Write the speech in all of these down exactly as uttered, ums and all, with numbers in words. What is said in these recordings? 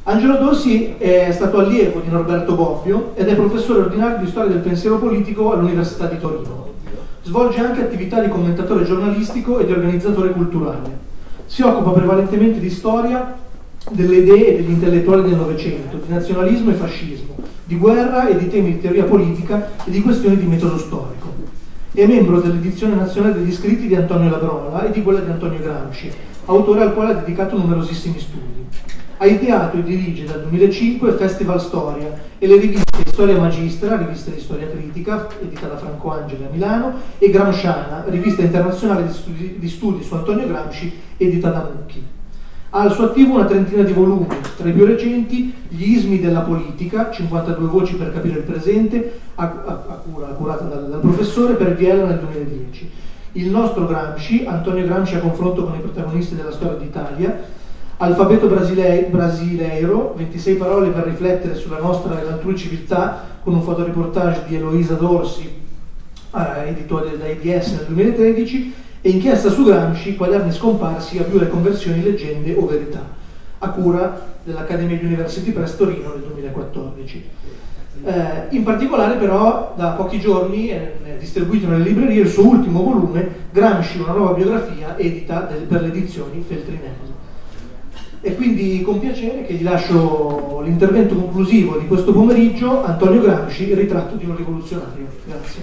Angelo Dorsi è stato allievo di Norberto Bobbio ed è professore ordinario di storia del pensiero politico all'Università di Torino. Svolge anche attività di commentatore giornalistico e di organizzatore culturale. Si occupa prevalentemente di storia delle idee e degli intellettuali del Novecento, di nazionalismo e fascismo, di guerra e di temi di teoria politica e di questioni di metodo storico. È membro dell'edizione nazionale degli scritti di Antonio Labrola e di quella di Antonio Gramsci, autore al quale ha dedicato numerosissimi studi. Ha ideato e dirige dal duemilacinque Festival Storia e le riviste Storia Magistra, rivista di storia critica, edita da Franco Angeli a Milano, e Gramsciana, rivista internazionale di studi, di studi su Antonio Gramsci, edita da Mucchi. Ha al suo attivo una trentina di volumi, tra i più recenti Gli ismi della politica, cinquantadue voci per capire il presente, a, a, a cura, curata dal, dal professore per Viella nel duemiladieci. Il nostro Gramsci, Antonio Gramsci a confronto con i protagonisti della storia d'Italia, Alfabeto Brasilei, Brasileiro, ventisei parole per riflettere sulla nostra e l'altrui civiltà, con un fotoreportage di Eloisa Dorsi, eh, editore da I D S nel duemilatredici, e Inchiesta su Gramsci, quaderni scomparsi a più le conversioni, leggende o verità, a cura dell'Accademia University Press Torino nel duemilaquattordici. Eh, in particolare però da pochi giorni è, è distribuito nelle librerie il suo ultimo volume, Gramsci, una nuova biografia, edita del, per le edizioni Feltrinelli. E quindi con piacere che gli lascio l'intervento conclusivo di questo pomeriggio, Antonio Gramsci, il ritratto di un rivoluzionario. Grazie.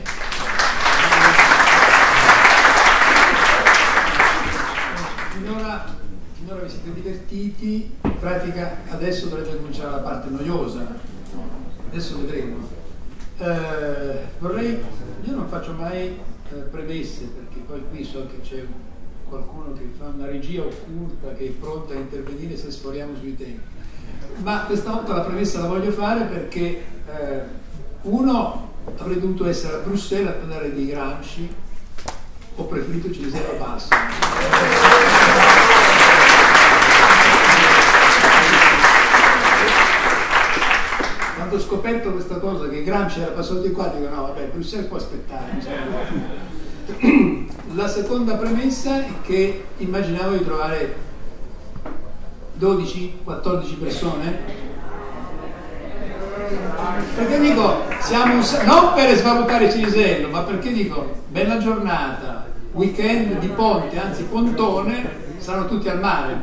Finora, finora vi siete divertiti, in pratica adesso dovrebbe cominciare la parte noiosa, adesso vedremo. Eh, vorrei, io non faccio mai eh, premesse, perché poi qui so che c'è qualcuno che fa una regia occulta che è pronta a intervenire se sforiamo sui temi, ma questa volta la premessa la voglio fare perché eh, uno, avrei dovuto essere a Bruxelles a parlare di Gramsci, ho preferito Cesena Basso. Quando ho scoperto questa cosa che Gramsci era passato di qua, dico no vabbè, Bruxelles può aspettare. La seconda premessa è che immaginavo di trovare dodici quattordici persone, perché dico siamo un, non per svalutare Cinisello, ma perché dico bella giornata, weekend di ponte, anzi pontone, saranno tutti al mare.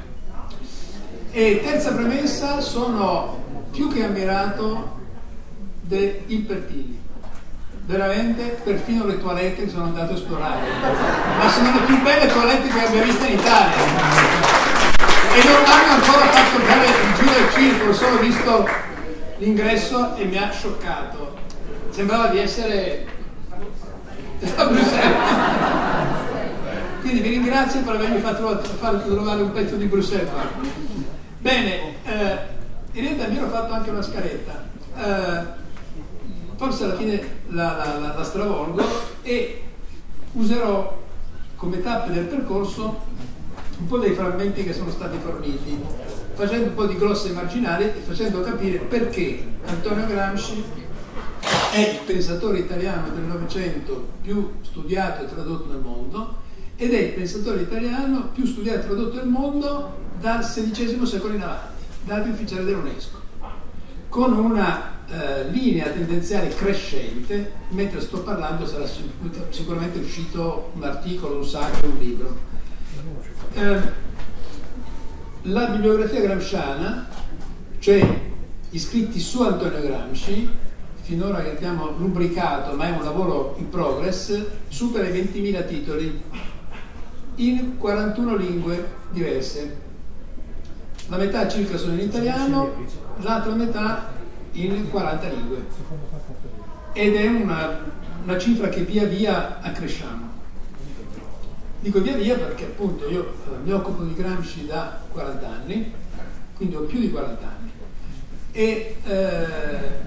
E terza premessa, sono più che ammirato dei Pertini. Veramente, perfino le toilette che sono andato a esplorare, ma sono le più belle toilette che abbia viste in Italia, e non hanno ancora fatto fare il giro del circolo, solo visto l'ingresso e mi ha scioccato, sembrava di essere a Bruxelles. Quindi vi ringrazio per avermi fatto far trovare un pezzo di Bruxelles. Bene, eh, in realtà mi ero fatto anche una scaletta, eh, forse alla fine la, la, la, la stravolgo e userò come tappe del percorso un po' dei frammenti che sono stati forniti, facendo un po' di glosse marginali e facendo capire perché Antonio Gramsci è il pensatore italiano del Novecento più studiato e tradotto nel mondo ed è il pensatore italiano più studiato e tradotto nel mondo dal sedicesimo secolo in avanti, dati ufficiali dell'UNESCO, con una eh, linea tendenziale crescente. Mentre sto parlando sarà sicuramente uscito un articolo, un saggio, un libro. Eh, la bibliografia gramsciana, cioè gli scritti su Antonio Gramsci, finora che abbiamo rubricato, ma è un lavoro in progress, supera i ventimila titoli in quarantuno lingue diverse. La metà circa sono in italiano, l'altra metà in quaranta lingue, ed è una, una cifra che via via accresciamo. Dico via via perché appunto io eh, mi occupo di Gramsci da quaranta anni, quindi ho più di quaranta anni, e eh,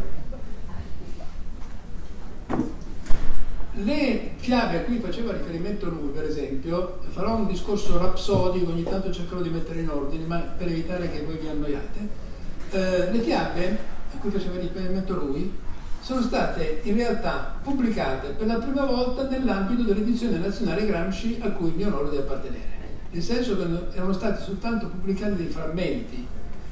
le fiabe a cui faceva riferimento lui, per esempio, farò un discorso rapsodico, ogni tanto cercherò di mettere in ordine, ma per evitare che voi vi annoiate. Eh, le fiabe a cui faceva riferimento lui sono state in realtà pubblicate per la prima volta nell'ambito dell'edizione nazionale Gramsci a cui mi onoro di appartenere, nel senso che erano stati soltanto pubblicati dei frammenti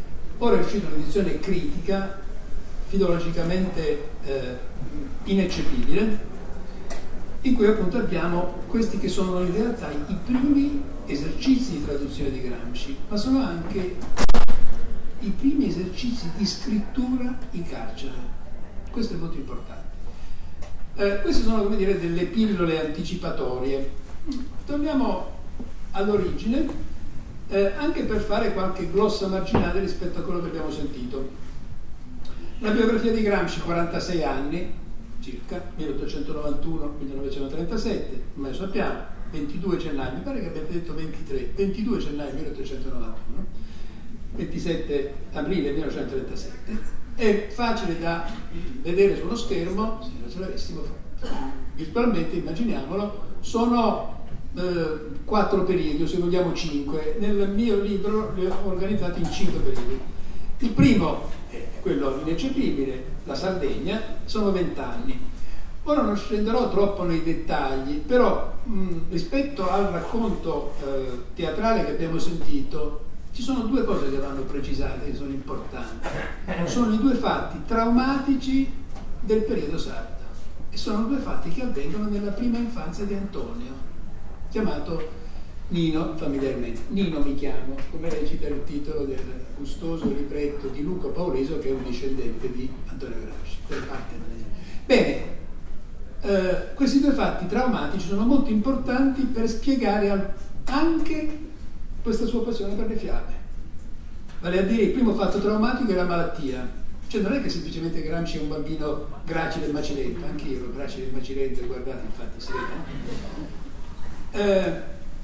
ora è uscita un'edizione critica, filologicamente eh, ineccepibile, in cui appunto abbiamo questi che sono in realtà i primi esercizi di traduzione di Gramsci, ma sono anche i primi esercizi di scrittura in carcere. Questo è molto importante. Eh, queste sono, come dire, delle pillole anticipatorie. Torniamo all'origine, eh, anche per fare qualche glossa marginale rispetto a quello che abbiamo sentito. La biografia di Gramsci, quarantasei anni circa, milleottocentonovantuno millenovecentotrentasette, come lo sappiamo, ventidue gennaio, mi pare che abbiate detto ventitré, ventidue gennaio milleottocentonovantuno, ventisette aprile millenovecentotrentasette. È facile da vedere sullo schermo, se non ce l'avessimo virtualmente, immaginiamolo, sono eh, quattro periodi, o se vogliamo cinque. Nel mio libro li ho organizzati in cinque periodi. Il primo è quello ineccepibile, la Sardegna, sono vent'anni. Ora non scenderò troppo nei dettagli, però mh, rispetto al racconto eh, teatrale che abbiamo sentito, ci sono due cose che vanno precisate, che sono importanti. Sono i due fatti traumatici del periodo sardo e sono due fatti che avvengono nella prima infanzia di Antonio, chiamato Nino familiarmente. Nino mi chiamo, come recita il titolo del gustoso libretto di Luca Pauleso, che è un discendente di Antonio Gramsci. Per parte Bene, eh, questi due fatti traumatici sono molto importanti per spiegare al, anche questa sua passione per le fiabe. Vale a dire, il primo fatto traumatico è la malattia. Cioè non è che semplicemente Gramsci è un bambino gracile e macilento, anche io ero gracile e macilento, guardate, infatti si vede, no? Eh,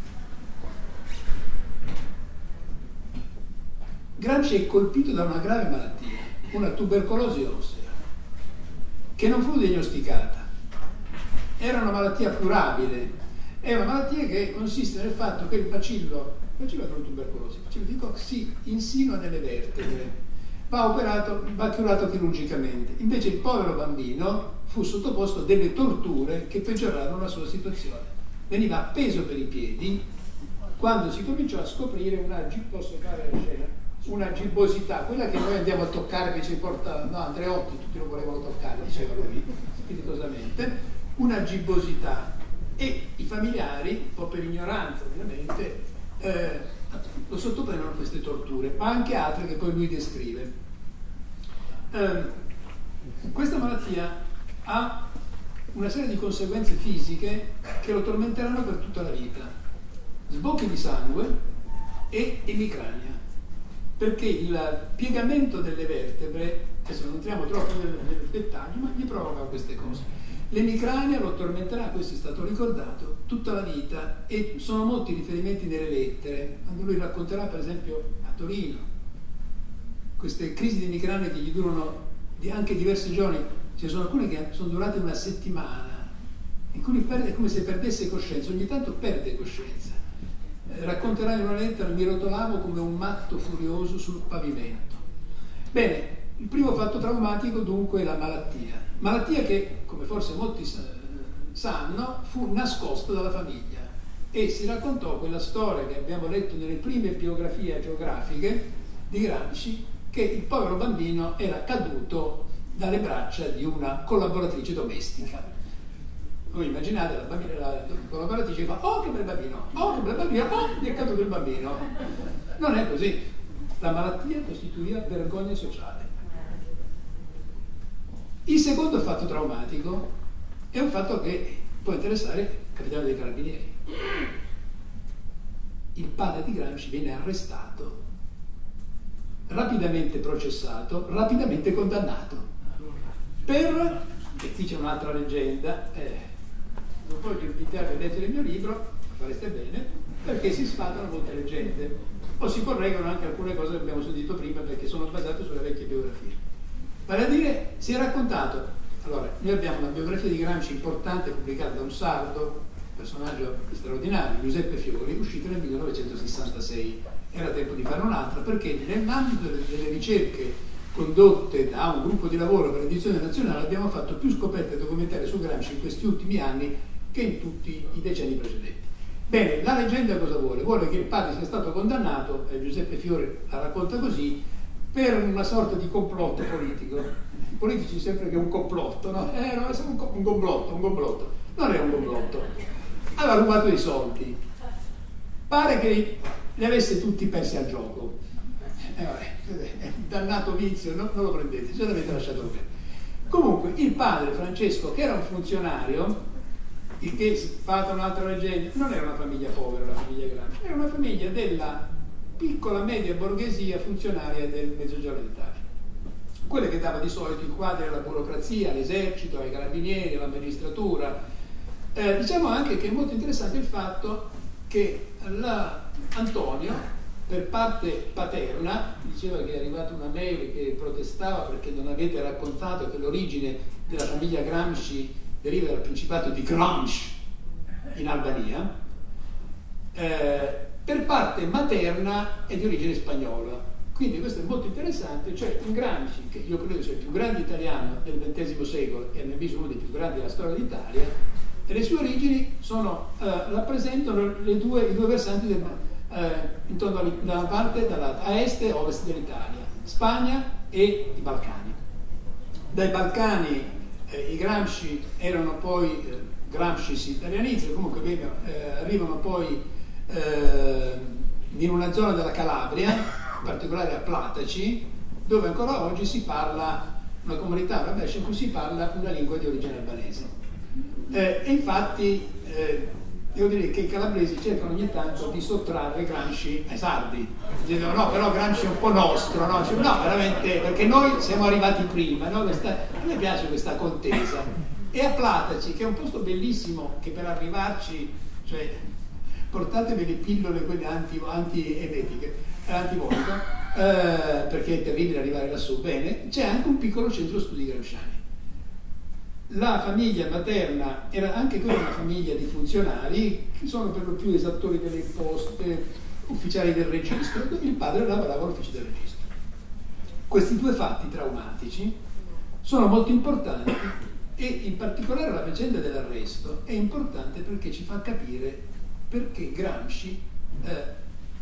Gramsci è colpito da una grave malattia, una tubercolosi ossea, che non fu diagnosticata. Era una malattia curabile, è una malattia che consiste nel fatto che il bacillo il bacillo della tubercolosi, il bacillo di Koch si insinua nelle vertebre, va operato, va curato chirurgicamente. Invece il povero bambino fu sottoposto a delle torture che peggiorarono la sua situazione. Veniva appeso per i piedi quando si cominciò a scoprire una, posso fare la scena, una gibbosità, quella che noi andiamo a toccare, che ci porta, no, Andreotti, tutti lo volevano toccare, diceva lui, spiritosamente, una gibbosità. E i familiari, un po' per ignoranza ovviamente, Eh, lo sottoprendono a queste torture, ma anche altre che poi lui descrive. Eh, questa malattia ha una serie di conseguenze fisiche che lo tormenteranno per tutta la vita: sbocchi di sangue e emicrania, perché il piegamento delle vertebre, adesso non entriamo troppo nel, nel dettaglio, ma gli provoca queste cose. L'emicrania lo tormenterà, questo è stato ricordato, tutta la vita, e sono molti riferimenti nelle lettere, quando lui racconterà per esempio a Torino queste crisi di emicrania che gli durano anche diversi giorni. Ci sono alcune che sono durate una settimana, in cui perde, è come se perdesse coscienza, ogni tanto perde coscienza. Eh, racconterà in una lettera: mi rotolavo come un matto furioso sul pavimento. Bene, il primo fatto traumatico dunque è la malattia. Malattia che, come forse molti sanno, fu nascosta dalla famiglia, e si raccontò quella storia che abbiamo letto nelle prime biografie geografiche di Gramsci, che il povero bambino era caduto dalle braccia di una collaboratrice domestica. Voi immaginate la, bambina, la collaboratrice fa: oh che bel bambino, oh che bel bambino, oh gli è caduto il bambino. Non è così. La malattia costituiva vergogna sociale. Il secondo fatto traumatico è un fatto che può interessare il capitano dei carabinieri. Il padre di Gramsci viene arrestato, rapidamente processato, rapidamente condannato per, e qui c'è un'altra leggenda, eh, non voglio invitarvi a leggere il mio libro, fareste bene, perché si sfatano molte leggende o si correggono anche alcune cose che abbiamo sentito prima, perché sono basate sulle vecchie biografie. Vale a dire, si è raccontato, allora, noi abbiamo una biografia di Gramsci importante pubblicata da un sardo, personaggio straordinario, Giuseppe Fiori, uscita nel millenovecentosessantasei. Era tempo di fare un'altra, perché nell'ambito delle ricerche condotte da un gruppo di lavoro per l'edizione nazionale abbiamo fatto più scoperte documentarie su Gramsci in questi ultimi anni che in tutti i decenni precedenti. Bene, la leggenda cosa vuole? Vuole che il padre sia stato condannato, eh, Giuseppe Fiori la racconta così, per una sorta di complotto politico. I politici sempre che è un complotto, no? Eh, no, è un, un complotto, un complotto. Non è un complotto. Aveva rubato dei soldi. Pare che li, li avesse tutti persi al gioco. Eh, vabbè, è un dannato vizio, no? Non lo prendete, ce l'avete lasciato bene. Comunque, il padre Francesco, che era un funzionario, il che, fatta un'altra leggenda, non era una famiglia povera, la famiglia grande, era una famiglia della piccola media borghesia funzionaria del Mezzogiorno d'Italia. Quelle che dava di solito i quadri alla burocrazia, all'esercito, ai carabinieri, alla magistratura. Eh, diciamo anche che è molto interessante il fatto che la, Antonio, per parte paterna, diceva che è arrivata una mail che protestava perché non avete raccontato che l'origine della famiglia Gramsci deriva dal principato di Gramsci in Albania. Eh, per parte materna è di origine spagnola. Quindi questo è molto interessante, cioè un Gramsci, che io credo sia il più grande italiano del ventesimo secolo e a mio avviso uno dei più grandi della storia d'Italia, e le sue origini sono, eh, rappresentano le due, i due versanti del, eh, intorno a, da una parte dalla, a est e ovest dell'Italia, Spagna e i Balcani. Dai Balcani eh, i Gramsci erano poi, eh, Gramsci si italianizzano, comunque vengono, eh, arrivano poi eh, in una zona della Calabria, in particolare a Plataci, dove ancora oggi si parla, una comunità arabescia in cui si parla una lingua di origine albanese. Eh, e infatti eh, devo dire che i calabresi cercano ogni tanto di sottrarre Gramsci ai sardi, dicendo no, però Gramsci è un po' nostro, no? Cioè, no, veramente, perché noi siamo arrivati prima, no? Questa, a me piace questa contesa. E a Plataci, che è un posto bellissimo, che per arrivarci, cioè, portatevi le pillole quelle anti, anti-emetiche, antivomito, eh, perché è terribile arrivare lassù. Bene, c'è anche un piccolo centro studi gramsciani. La famiglia materna era anche quella una famiglia di funzionari che sono per lo più esattori delle imposte, ufficiali del registro. Il padre lavorava all'ufficio del registro. Questi due fatti traumatici sono molto importanti e in particolare la vicenda dell'arresto è importante perché ci fa capire perché Gramsci eh,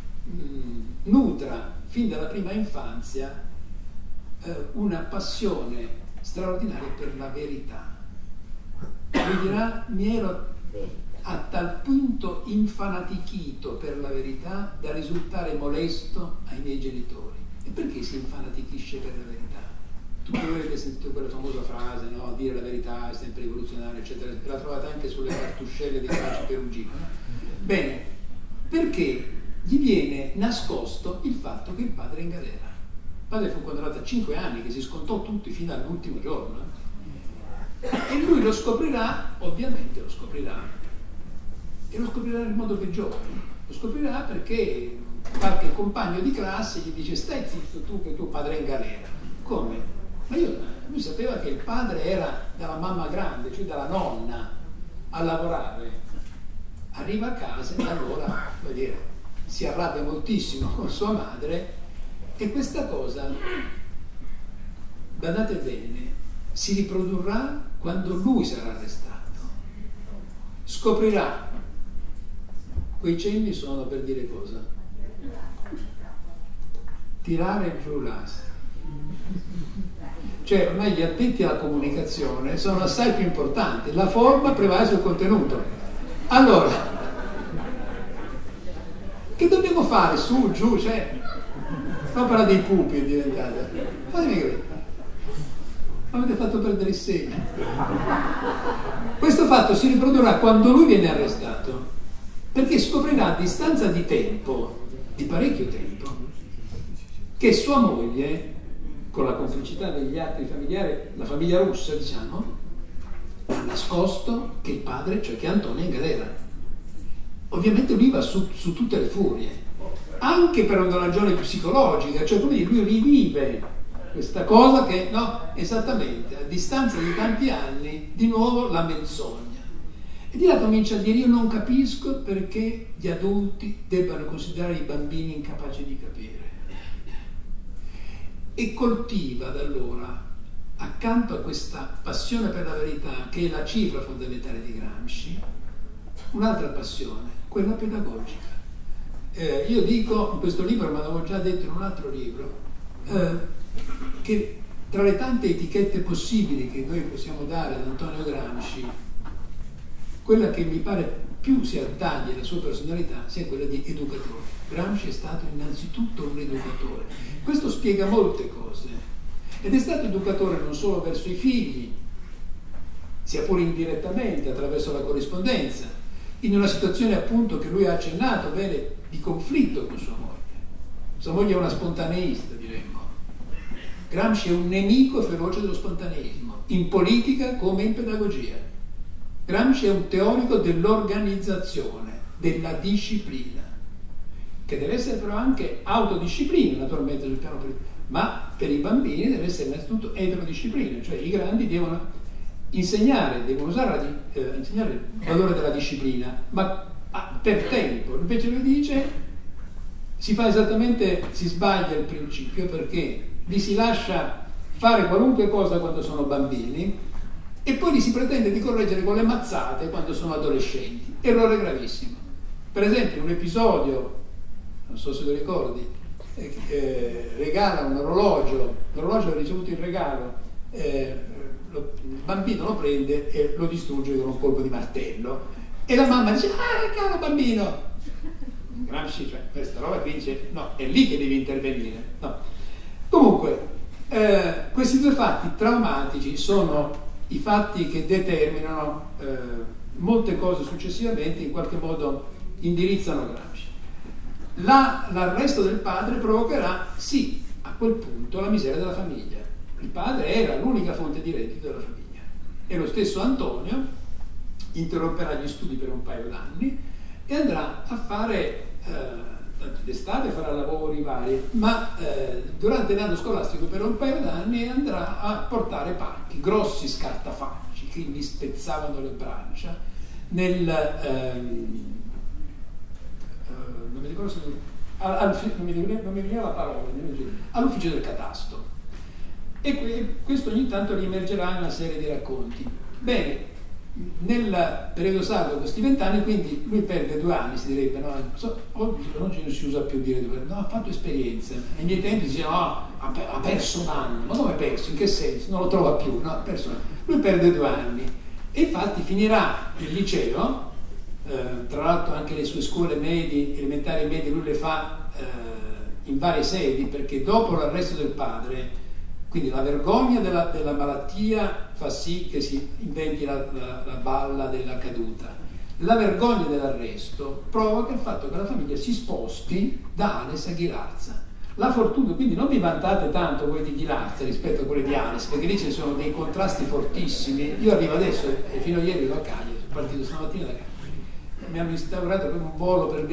nutra fin dalla prima infanzia eh, una passione straordinaria per la verità. Lui dirà: mi ero a tal punto infanatichito per la verità da risultare molesto ai miei genitori. E perché si infanatichisce per la verità? Tutti voi avete sentito quella famosa frase, no? Dire la verità è sempre rivoluzionario, eccetera. La trovate anche sulle cartuscelle dei Craci Perugino. Bene, perché gli viene nascosto il fatto che il padre è in galera. Il padre fu condannato a cinque anni, che si scontò tutti fino all'ultimo giorno. E lui lo scoprirà, ovviamente lo scoprirà, e lo scoprirà nel modo peggiore. Lo scoprirà perché qualche compagno di classe gli dice: stai zitto tu che tuo padre è in galera. Come? Ma io, lui sapeva che il padre era dalla mamma grande, cioè dalla nonna, a lavorare. Arriva a casa e allora, vuol dire, si arrabbia moltissimo con sua madre, e questa cosa, badate bene, si riprodurrà quando lui sarà arrestato. Scoprirà. Quei cenni sono per dire cosa? Tirare giù l'asse. Cioè, ormai gli addetti alla comunicazione sono assai più importanti, la forma prevale sul contenuto. Allora, che dobbiamo fare? Su, giù, cioè, l'opera dei pupi è diventata. Fatemi capire. Avete fatto perdere il segno. Questo fatto si riprodurrà quando lui viene arrestato, perché scoprirà a distanza di tempo, di parecchio tempo, che sua moglie, con la complicità degli altri familiari, la famiglia russa, diciamo, ha nascosto che il padre, cioè che Antonio, è in galera. Ovviamente lui va su, su tutte le furie, anche per una ragione psicologica, cioè come dire, lui rivive questa cosa che, no, esattamente, a distanza di tanti anni, di nuovo la menzogna. E di là comincia a dire: io non capisco perché gli adulti debbano considerare i bambini incapaci di capire. E coltiva da allora, accanto a questa passione per la verità, che è la cifra fondamentale di Gramsci, un'altra passione, quella pedagogica. Eh, io dico in questo libro, ma l'avevo già detto in un altro libro, eh, che tra le tante etichette possibili che noi possiamo dare ad Antonio Gramsci, quella che mi pare più si attaglia alla sua personalità sia quella di educatore. Gramsci è stato innanzitutto un educatore. Questo spiega molte cose. Ed è stato educatore non solo verso i figli, sia pure indirettamente attraverso la corrispondenza, in una situazione appunto che lui ha accennato bene di conflitto con sua moglie. Sua moglie è una spontaneista, diremmo. Gramsci è un nemico feroce dello spontaneismo, in politica come in pedagogia. Gramsci è un teorico dell'organizzazione, della disciplina, che deve essere però anche autodisciplina, naturalmente, sul piano politico, ma per i bambini deve essere innanzitutto eterodisciplina, cioè i grandi devono insegnare, devono usare la, eh, insegnare il valore della disciplina, ma ah, per tempo. Invece lui dice, si fa esattamente, si sbaglia il principio, perché li si lascia fare qualunque cosa quando sono bambini e poi li si pretende di correggere con le mazzate quando sono adolescenti. Errore gravissimo. Per esempio, un episodio, non so se lo ricordi, eh, eh, regala un orologio, l'orologio l'ha ricevuto in regalo, eh, lo, il bambino lo prende e lo distrugge con un colpo di martello e la mamma dice: ah, caro bambino! Gramsci, cioè, questa roba qui dice: no, è lì che devi intervenire. No. Comunque, eh, questi due fatti traumatici sono i fatti che determinano eh, molte cose successivamente, in qualche modo indirizzano Gramsci. La, l'arresto del padre provocherà, sì, a quel punto la miseria della famiglia. Il padre era l'unica fonte di reddito della famiglia e lo stesso Antonio interromperà gli studi per un paio d'anni e andrà a fare, eh, d'estate farà lavori vari, ma eh, durante l'anno scolastico per un paio d'anni andrà a portare pacchi, grossi scartafacci che gli spezzavano le braccia nel ehm, eh, non mi ricordo se al, al, non, mi, non mi veniva la parola, all'ufficio del catasto, e que, questo ogni tanto riemergerà in una serie di racconti. Bene, nel periodo sardo, questi vent'anni, quindi lui perde due anni, si direbbe, no? So, oggi non si usa più dire due anni, no, ha fatto esperienze. Ai miei tempi si diceva, no, ha perso un anno, ma come ha perso? In che senso? Non lo trova più, no, ha perso un anno. Lui perde due anni e infatti finirà il liceo, eh, tra l'altro anche le sue scuole medie, elementari e medie, lui le fa eh, in varie sedi, perché dopo l'arresto del padre, quindi la vergogna della, della malattia fa sì che si inventi la, la, la balla della caduta. La vergogna dell'arresto provoca il fatto che la famiglia si sposti da Ales a Ghilarza. La fortuna, quindi non vi vantate tanto voi di Ghilarza rispetto a quelli di Ales, perché lì ci sono dei contrasti fortissimi. Io arrivo adesso e fino a ieri ero a Cagliari, sono partito stamattina da Cagliari. Mi hanno instaurato proprio un volo per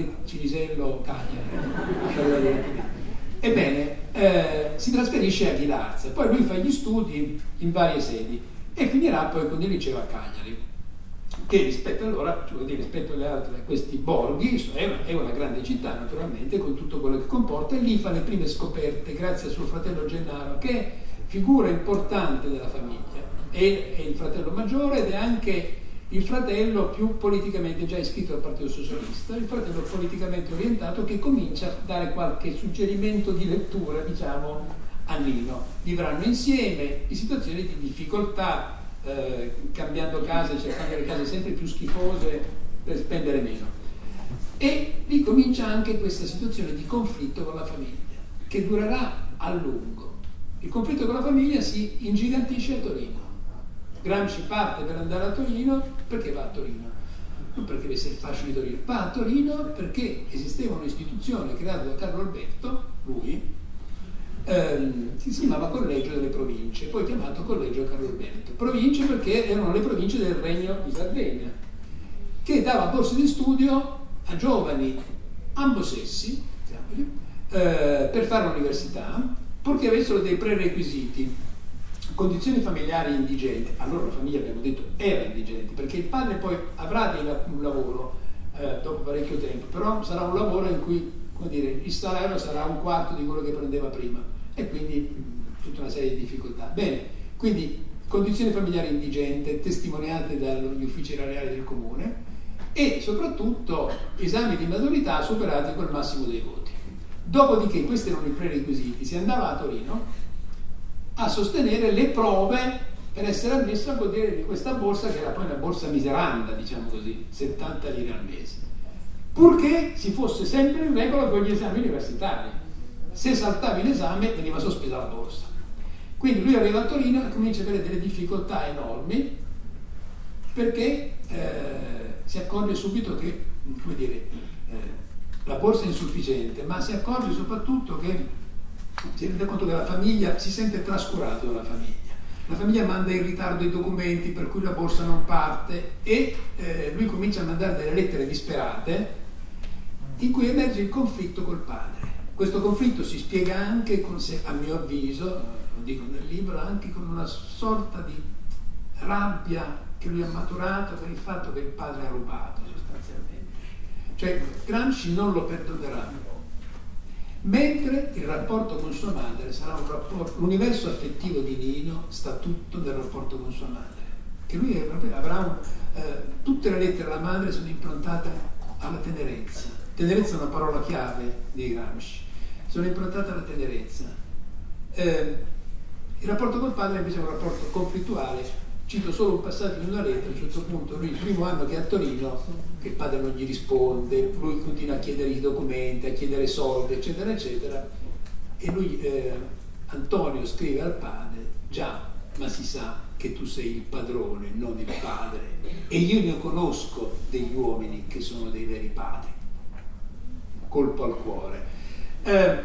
Cinisello-Cagliari. Ebbene, eh, si trasferisce a Ghilarza, poi lui fa gli studi in varie sedi e finirà poi con il liceo a Cagliari, che rispetto allora, cioè dire, rispetto alle altre, questi borghi, è una, è una grande città naturalmente, con tutto quello che comporta, e lì fa le prime scoperte grazie al suo fratello Gennaro, che è figura importante della famiglia, è, è il fratello maggiore ed è anche il fratello più politicamente già iscritto al Partito Socialista, il fratello politicamente orientato, che comincia a dare qualche suggerimento di lettura, diciamo, a Nino. Vivranno insieme in situazioni di difficoltà, eh, cambiando case, cercando le case sempre più schifose per spendere meno. E lì comincia anche questa situazione di conflitto con la famiglia, che durerà a lungo. Il conflitto con la famiglia si ingigantisce a Torino. Gramsci parte per andare a Torino. Perché va a Torino? Non perché avesse il fascino di Torino, va a Torino perché esisteva un'istituzione creata da Carlo Alberto, lui, ehm, che si chiamava Collegio delle Province, poi chiamato Collegio Carlo Alberto. Province perché erano le province del Regno di Sardegna, che dava borse di studio a giovani ambosessi, eh, per fare l'università, purché avessero dei prerequisiti. Condizioni familiari indigenti. Allora la famiglia, abbiamo detto, era indigente, perché il padre poi avrà dei, un lavoro eh, dopo parecchio tempo, però sarà un lavoro in cui, come dire, il salario sarà un quarto di quello che prendeva prima e quindi mh, tutta una serie di difficoltà. Bene, quindi condizioni familiari indigente testimoniate dagli uffici erariali del comune e soprattutto esami di maturità superati col massimo dei voti. Dopodiché, questi erano i prerequisiti, si andava a Torino a sostenere le prove per essere ammesso a godere di questa borsa, che era poi una borsa miseranda, diciamo così, settanta lire al mese, purché si fosse sempre in regola con gli esami universitari. Se saltavi l'esame veniva sospesa la borsa. Quindi lui arriva a Torino e comincia a avere delle difficoltà enormi, perché eh, si accorge subito che, come dire, eh, la borsa è insufficiente, ma si accorge soprattutto che si rende conto che la famiglia si sente trascurato dalla famiglia. La famiglia manda in ritardo i documenti per cui la borsa non parte e eh, lui comincia a mandare delle lettere disperate in cui emerge il conflitto col padre. Questo conflitto si spiega anche, con, se, a mio avviso, lo dico nel libro, anche con una sorta di rabbia che lui ha maturato per il fatto che il padre ha rubato, sostanzialmente. Cioè Gramsci non lo perdonerà. Mentre il rapporto con sua madre sarà un rapporto, l'universo affettivo di Nino sta tutto nel rapporto con sua madre, che lui è proprio, avrà un, eh, tutte le lettere alla madre sono improntate alla tenerezza. Tenerezza è una parola chiave di Gramsci, sono improntate alla tenerezza. Eh, il rapporto col padre invece è un rapporto conflittuale. Cito solo un passaggio di una lettera. A un certo punto lui, il primo anno che è a Torino, che il padre non gli risponde, lui continua a chiedere i documenti, a chiedere soldi, eccetera eccetera, e lui, eh, Antonio, scrive al padre: già, ma si sa che tu sei il padrone, non il padre, e io ne conosco degli uomini che sono dei veri padri. Colpo al cuore. eh,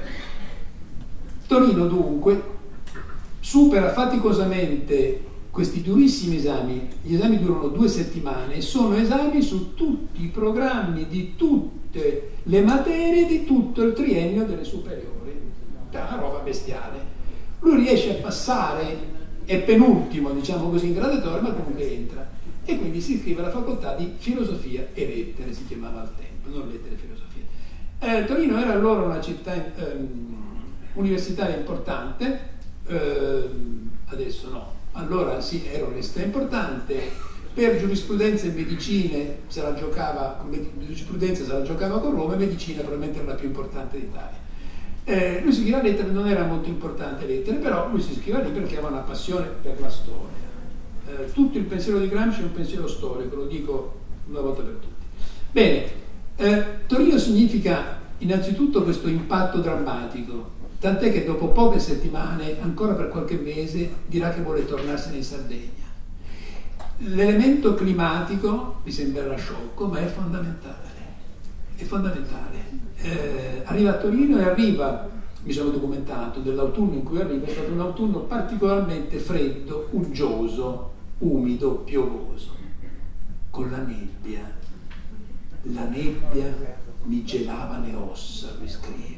Torino dunque supera faticosamente questi durissimi esami. Gli esami durano due settimane e sono esami su tutti i programmi di tutte le materie di tutto il triennio delle superiori. È una roba bestiale. Lui riesce a passare, è penultimo, diciamo così, in graduatoria, ma comunque entra. E quindi si iscrive alla facoltà di filosofia e lettere, si chiamava al tempo, non lettere e filosofia. Eh, Torino era allora una città ehm, universitaria importante, ehm, adesso no. Allora sì, era un'università importante, per giurisprudenza e medicine se la giocava, giurisprudenza se la giocava con Roma, e medicina probabilmente era la più importante d'Italia. Eh, lui si iscrive a lettere, non era molto importante lettere, però lui si iscrive lì perché aveva una passione per la storia. Eh, tutto il pensiero di Gramsci è un pensiero storico, lo dico una volta per tutti. Bene, eh, Torino significa innanzitutto questo impatto drammatico, tant'è che dopo poche settimane, ancora per qualche mese, dirà che vuole tornarsene in Sardegna. L'elemento climatico vi sembrerà sciocco, ma è fondamentale. È fondamentale. Eh, arriva a Torino e arriva, mi sono documentato, dell'autunno in cui arriva, è stato un autunno particolarmente freddo, uggioso, umido, piovoso, con la nebbia. La nebbia mi gelava le ossa, lui scrive.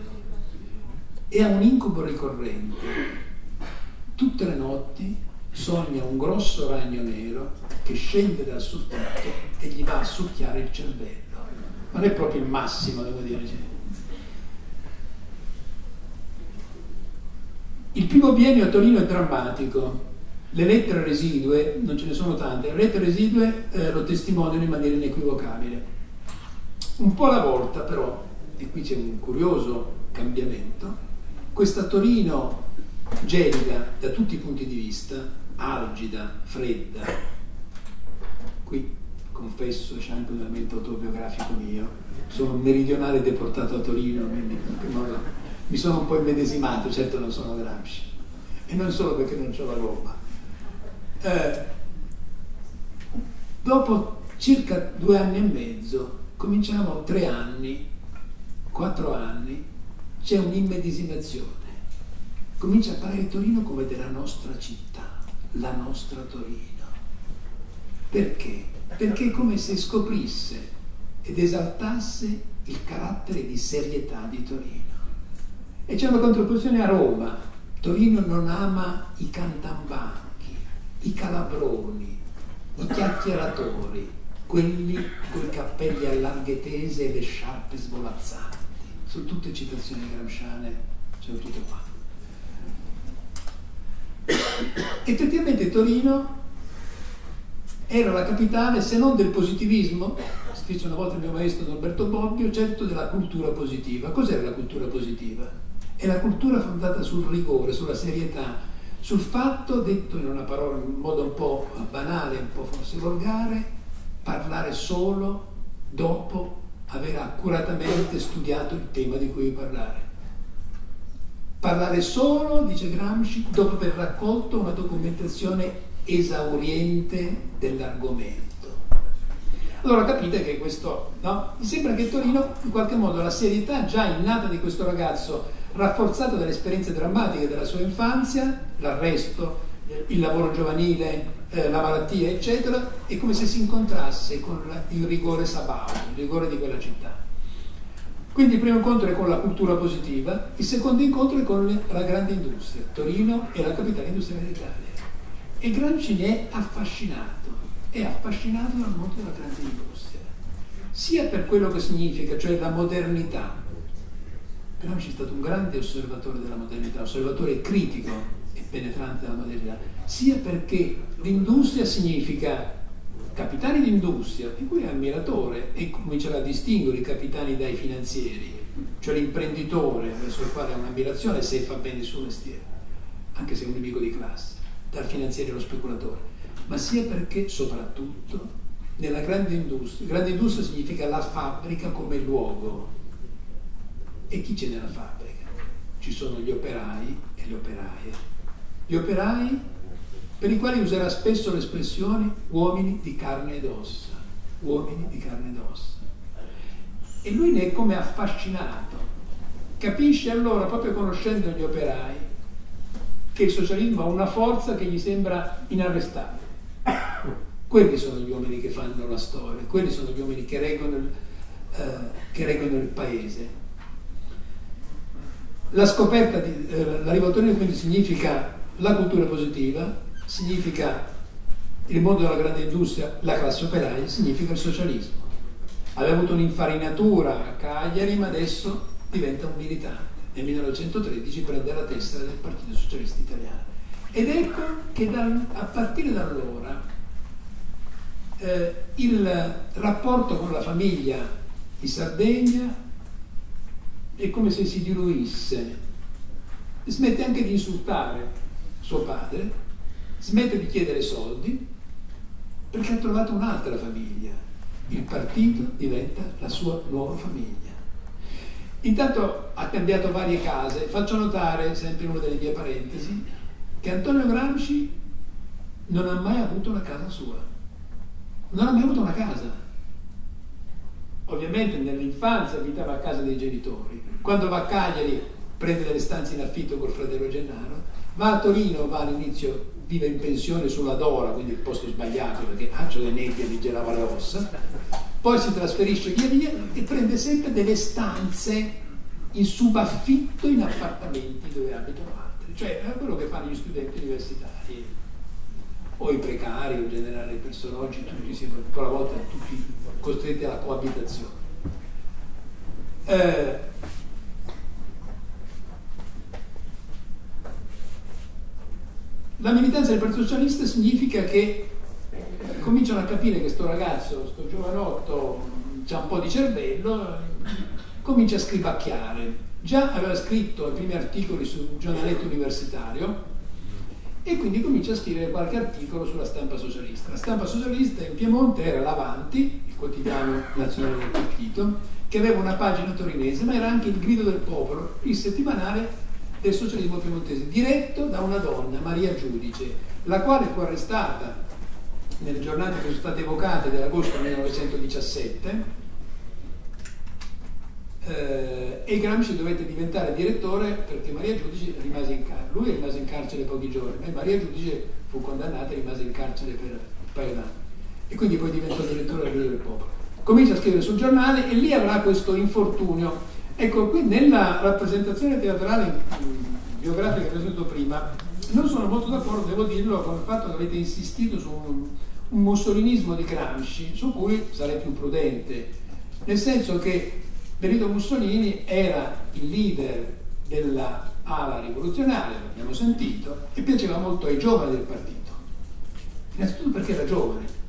E ha un incubo ricorrente. Tutte le notti sogna un grosso ragno nero che scende dal soffitto e gli va a succhiare il cervello. Non è proprio il massimo, devo dire. Il primo biennio a Torino è drammatico. Le lettere residue, non ce ne sono tante, le lettere residue eh, lo testimoniano in maniera inequivocabile. Un po' alla volta però, e qui c'è un curioso cambiamento, questa Torino gelida da tutti i punti di vista, algida, fredda. Qui confesso, c'è anche un elemento autobiografico mio, sono un meridionale deportato a Torino, quindi mi sono un po' immedesimato, certo non sono Gramsci, e non solo perché non c'ho la gomma. Eh, dopo circa due anni e mezzo, cominciamo tre anni, quattro anni, c'è un'immedesimazione. Comincia a parlare di Torino come della nostra città, la nostra Torino. Perché? Perché è come se scoprisse ed esaltasse il carattere di serietà di Torino. E c'è una contrapposizione a Roma. Torino non ama i cantambanchi, i calabroni, i chiacchieratori, quelli coi cappelli a larghe tese e le sciarpe svolazzanti. Sono tutte citazioni gramsciane, sono tutte qua. Effettivamente Torino era la capitale, se non del positivismo, scrisse una volta il mio maestro Norberto Bobbio, c'è detto della cultura positiva. Cos'è la cultura positiva? È la cultura fondata sul rigore, sulla serietà, sul fatto, detto in una parola in un modo un po' banale, un po' forse volgare, parlare solo dopo aver accuratamente studiato il tema di cui parlare. Parlare solo, dice Gramsci, dopo aver raccolto una documentazione esauriente dell'argomento. Allora capite che questo, no? Mi sembra che Torino, in qualche modo, la serietà già innata di questo ragazzo, rafforzata dalle esperienze drammatiche della sua infanzia, l'arresto, il lavoro giovanile, eh, la malattia, eccetera, è come se si incontrasse con la, il rigore sabaudo, il rigore di quella città. Quindi il primo incontro è con la cultura positiva, il secondo incontro è con la grande industria. Torino è la capitale industriale d'Italia. E Gramsci ne è affascinato, è affascinato dal mondo della grande industria, sia per quello che significa, cioè la modernità. Gramsci è stato un grande osservatore della modernità, osservatore critico e penetrante della modernità, sia perché l'industria significa capitani d'industria, di cui è ammiratore, e comincerà a distinguere i capitani dai finanzieri, cioè l'imprenditore verso il quale ha un'ammirazione se fa bene il suo mestiere, anche se è un nemico di classe, dal finanziere allo speculatore, ma sia perché soprattutto nella grande industria, grande industria significa la fabbrica come luogo. E chi c'è nella fabbrica? Ci sono gli operai e le operaie. Gli operai per i quali userà spesso l'espressione uomini di carne ed ossa, uomini di carne ed ossa. E lui ne è come affascinato. Capisce allora, proprio conoscendo gli operai, che il socialismo ha una forza che gli sembra inarrestabile. Quelli sono gli uomini che fanno la storia, quelli sono gli uomini che reggono il, eh, che reggono il paese. La scoperta di eh, l'arrivo a Torino quindi significa la cultura positiva, significa il mondo della grande industria, la classe operaia, significa il socialismo. Aveva avuto un'infarinatura a Cagliari, ma adesso diventa un militante. Nel millenovecentotredici prende la tessera del Partito Socialista Italiano. Ed ecco che dal, a partire da allora eh, il rapporto con la famiglia in Sardegna è come se si diluisse. Smette anche di insultare suo padre, smette di chiedere soldi, perché ha trovato un'altra famiglia. Il partito diventa la sua nuova famiglia. Intanto ha cambiato varie case. Faccio notare, sempre in una delle mie parentesi, che Antonio Gramsci non ha mai avuto una casa sua. Non ha mai avuto una casa. Ovviamente nell'infanzia abitava a casa dei genitori. Quando va a Cagliari prende delle stanze in affitto col fratello Gennaro. Va a Torino, va all'inizio, vive in pensione sulla Dora, quindi il posto sbagliato perché Accio de Nebbia gli gelava le ossa. Poi si trasferisce via via e prende sempre delle stanze in subaffitto in appartamenti dove abitano altri, cioè è quello che fanno gli studenti universitari o i precari o in generale le persone oggi, tutti siamo ancora una volta tutti costretti alla coabitazione. Eh, la militanza del Partito Socialista significa che cominciano a capire che sto ragazzo, sto giovanotto, c'ha un po' di cervello, comincia a scribacchiare. Già aveva scritto i primi articoli sul giornaletto universitario e quindi comincia a scrivere qualche articolo sulla stampa socialista. La stampa socialista in Piemonte era l'Avanti, il quotidiano nazionale del partito, che aveva una pagina torinese, ma era anche il Grido del Popolo, il settimanale del socialismo piemontese, diretto da una donna, Maria Giudice, la quale fu arrestata nelle giornate che sono state evocate dell'agosto millenovecentodiciassette eh, e Gramsci dovette diventare direttore perché Maria Giudice rimase in carcere. Lui rimase in carcere pochi giorni e Maria Giudice fu condannata e rimase in carcere per un paio d'anni e quindi poi diventò direttore del Grido del Popolo. Comincia a scrivere sul giornale e lì avrà questo infortunio. Ecco, qui nella rappresentazione teatrale biografica che ho detto prima non sono molto d'accordo, devo dirlo, con il fatto che avete insistito su un, un mussolinismo di Gramsci, su cui sarei più prudente, nel senso che Benito Mussolini era il leader della ala rivoluzionaria, l'abbiamo sentito, e piaceva molto ai giovani del partito. Innanzitutto perché era giovane,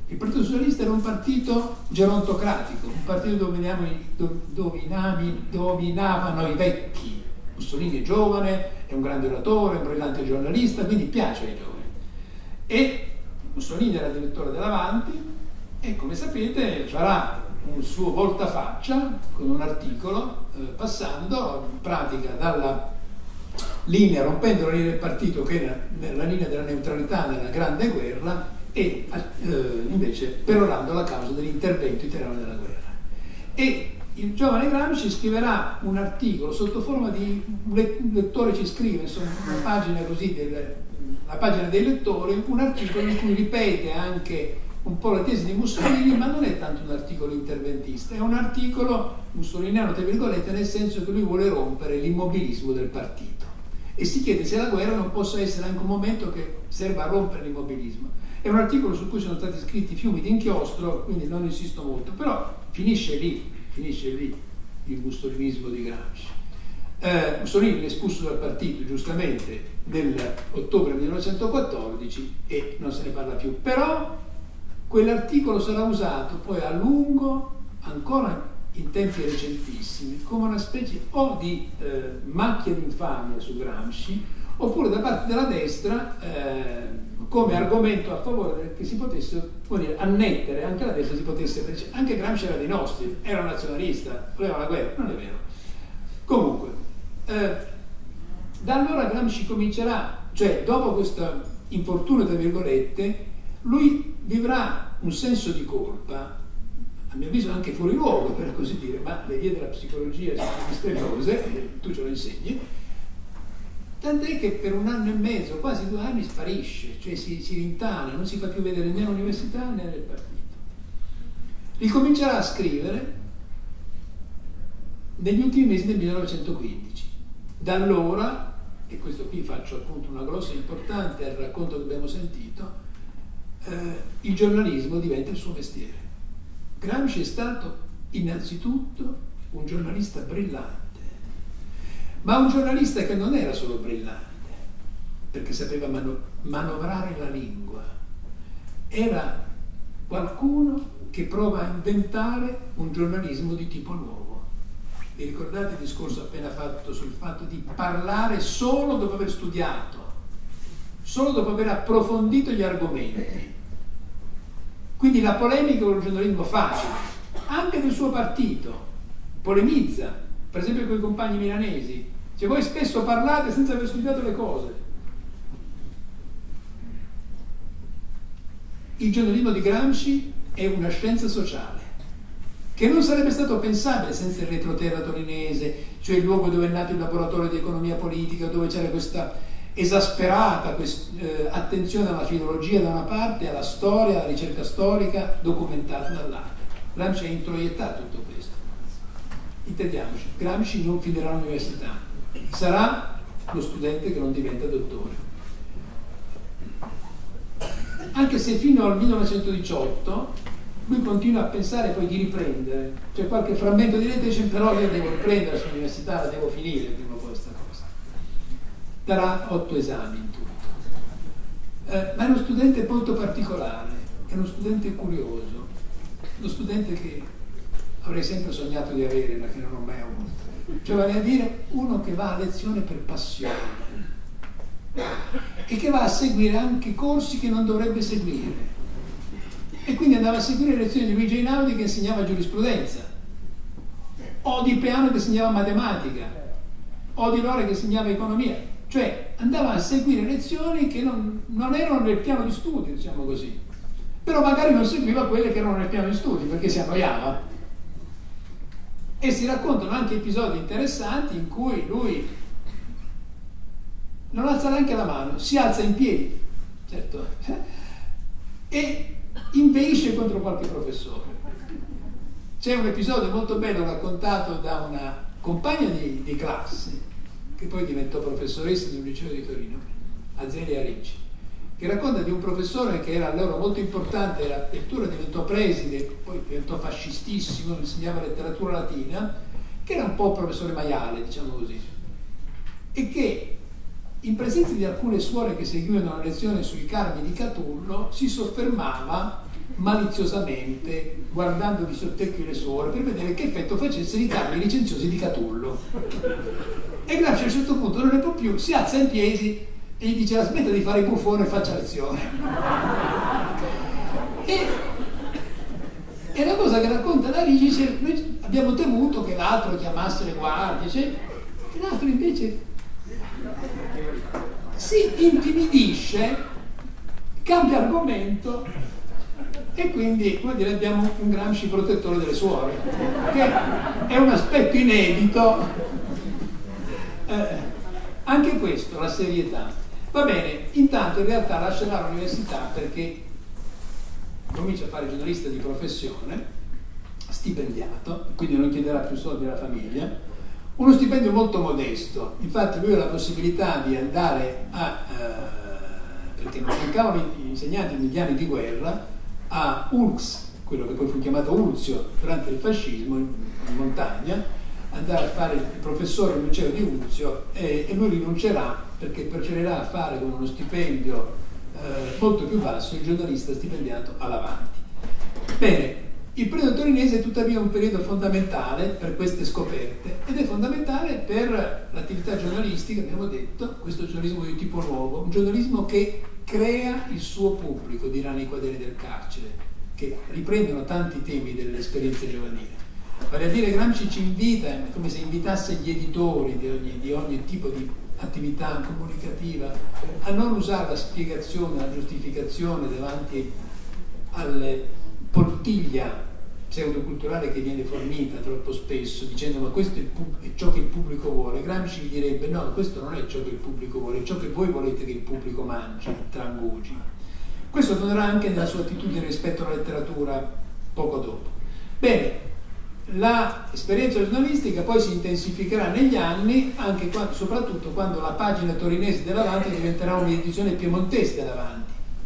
Il Partito Socialista era un partito gerontocratico, un partito dove dominavano, dominavano i vecchi. Mussolini è giovane, è un grande oratore, è un brillante giornalista, quindi piace ai giovani. E Mussolini era direttore dell'Avanti e, come sapete, farà un suo voltafaccia con un articolo eh, passando in pratica dalla linea, rompendo la linea del partito che era la linea della neutralità nella Grande Guerra e eh, invece perorando la causa dell'intervento italiano nella guerra. E il giovane Gramsci scriverà un articolo sotto forma di un lettore ci scrive, insomma, una pagina così, del, la pagina dei lettori, un articolo in cui ripete anche un po' la tesi di Mussolini, ma non è tanto un articolo interventista, è un articolo mussoliniano, tra virgolette, nel senso che lui vuole rompere l'immobilismo del partito e si chiede se la guerra non possa essere anche un momento che serva a rompere l'immobilismo. È un articolo su cui sono stati scritti fiumi di inchiostro, quindi non insisto molto, però finisce lì, finisce lì il mussolinismo di Gramsci. Eh, Mussolini è espulso dal partito, giustamente, nell'ottobre millenovecentoquattordici e non se ne parla più, però quell'articolo sarà usato poi a lungo, ancora in tempi recentissimi, come una specie o di eh, macchia d'infamia su Gramsci, oppure da parte della destra eh, come argomento a favore che si potesse, vuol dire, annettere, anche la destra si potesse, anche Gramsci era dei nostri, era un nazionalista, voleva la guerra, non è vero. Comunque, eh, da allora Gramsci comincerà, cioè dopo questo infortunio, tra virgolette, lui vivrà un senso di colpa, a mio avviso anche fuori luogo, per così dire, ma le vie della psicologia sono misteriose, tu ce lo insegni, tant'è che per un anno e mezzo, quasi due anni, sparisce, cioè si, si rintana, non si fa più vedere né all'università né nel partito. Ricomincerà a scrivere negli ultimi mesi del millenovecentoquindici. Da allora, e questo qui faccio appunto una grossa importante al racconto che abbiamo sentito, eh, il giornalismo diventa il suo mestiere. Gramsci è stato innanzitutto un giornalista brillante, ma un giornalista che non era solo brillante, perché sapeva mano- manovrare la lingua, era qualcuno che prova a inventare un giornalismo di tipo nuovo. Vi ricordate il discorso appena fatto sul fatto di parlare solo dopo aver studiato, solo dopo aver approfondito gli argomenti? Quindi la polemica con il giornalismo facile, anche del suo partito, polemizza, per esempio con i compagni milanesi, cioè voi spesso parlate senza aver studiato le cose. Il giornalismo di Gramsci è una scienza sociale, che non sarebbe stato pensabile senza il retroterra torinese, cioè il luogo dove è nato il laboratorio di economia politica, dove c'era questa esasperata quest- eh, attenzione alla filologia da una parte, alla storia, alla ricerca storica documentata dall'altra. Gramsci ha introiettato tutto questo. Intendiamoci, Gramsci non finirà all'università, sarà lo studente che non diventa dottore. Anche se fino al millenovecentodiciotto lui continua a pensare poi di riprendere, c'è qualche frammento di lettere, dice però io devo riprendere sull'università, la devo finire prima o poi questa cosa. Darà otto esami in tutto. Eh, ma è uno studente molto particolare, è uno studente curioso, uno studente che avrei sempre sognato di avere, ma che non ho mai avuto. Cioè, vale a dire, uno che va a lezione per passione e che va a seguire anche corsi che non dovrebbe seguire. E quindi andava a seguire le lezioni di Luigi Einaudi che insegnava giurisprudenza, o di Peano che insegnava matematica, o di Lore che insegnava economia. Cioè andava a seguire lezioni che non, non erano nel piano di studi, diciamo così. Però magari non seguiva quelle che erano nel piano di studi perché si annoiava. E si raccontano anche episodi interessanti in cui lui non alza neanche la mano, si alza in piedi, certo, e inveisce contro qualche professore. C'è un episodio molto bello raccontato da una compagna di, di classe che poi diventò professoressa di un liceo di Torino, Azelia Ricci, che racconta di un professore che era allora molto importante, la lettura diventò preside, poi diventò fascistissimo, insegnava letteratura latina, che era un po' professore maiale, diciamo così, e che in presenza di alcune suore che seguivano una lezione sui Carmi di Catullo si soffermava maliziosamente, guardando di sottecchio le suore per vedere che effetto facesse di dargli i licenziosi di Catullo. E Gramsci a un certo punto non ne può più, si alza in piedi e gli dice: la smetta di fare il buffone e faccia lezione. E, e la cosa che racconta la Ricci dice: noi abbiamo temuto che l'altro chiamasse le guardie, cioè, e l'altro invece si intimidisce, cambia argomento, e quindi, come dire, abbiamo un Gramsci protettore delle suore, che è un aspetto inedito. Eh, anche questo, la serietà. Va bene, intanto in realtà lascerà l'università perché comincia a fare giornalista di professione, stipendiato, quindi non chiederà più soldi alla famiglia, uno stipendio molto modesto. Infatti lui ha la possibilità di andare a, eh, perché non mancavano gli insegnanti negli anni di guerra, a Ulx, quello che poi fu chiamato Ulzio durante il fascismo, in, in montagna, andare a fare il professore al liceo di Ulzio, e, e lui rinuncerà perché preferirà fare con uno stipendio eh, molto più basso il giornalista stipendiato all'Avanti. Bene, il periodo torinese è tuttavia un periodo fondamentale per queste scoperte, ed è fondamentale per l'attività giornalistica, abbiamo detto, questo giornalismo di tipo nuovo, un giornalismo che crea il suo pubblico, diranno i quaderni del carcere, che riprendono tanti temi dell'esperienza giovanile. Vale a dire, Gramsci ci invita, è come se invitasse gli editori di ogni, di ogni tipo di attività comunicativa a non usare la spiegazione, la giustificazione davanti alle poltiglia pseudoculturale che viene fornita troppo spesso, dicendo: ma questo è, è ciò che il pubblico vuole. Gramsci gli direbbe: no, questo non è ciò che il pubblico vuole, è ciò che voi volete che il pubblico mangi, trangugi. Questo tornerà anche nella sua attitudine rispetto alla letteratura poco dopo. Bene, l'esperienza giornalistica poi si intensificherà negli anni, anche quando, soprattutto quando la pagina torinese dell'Avanti diventerà un'edizione piemontese dell'Avanti,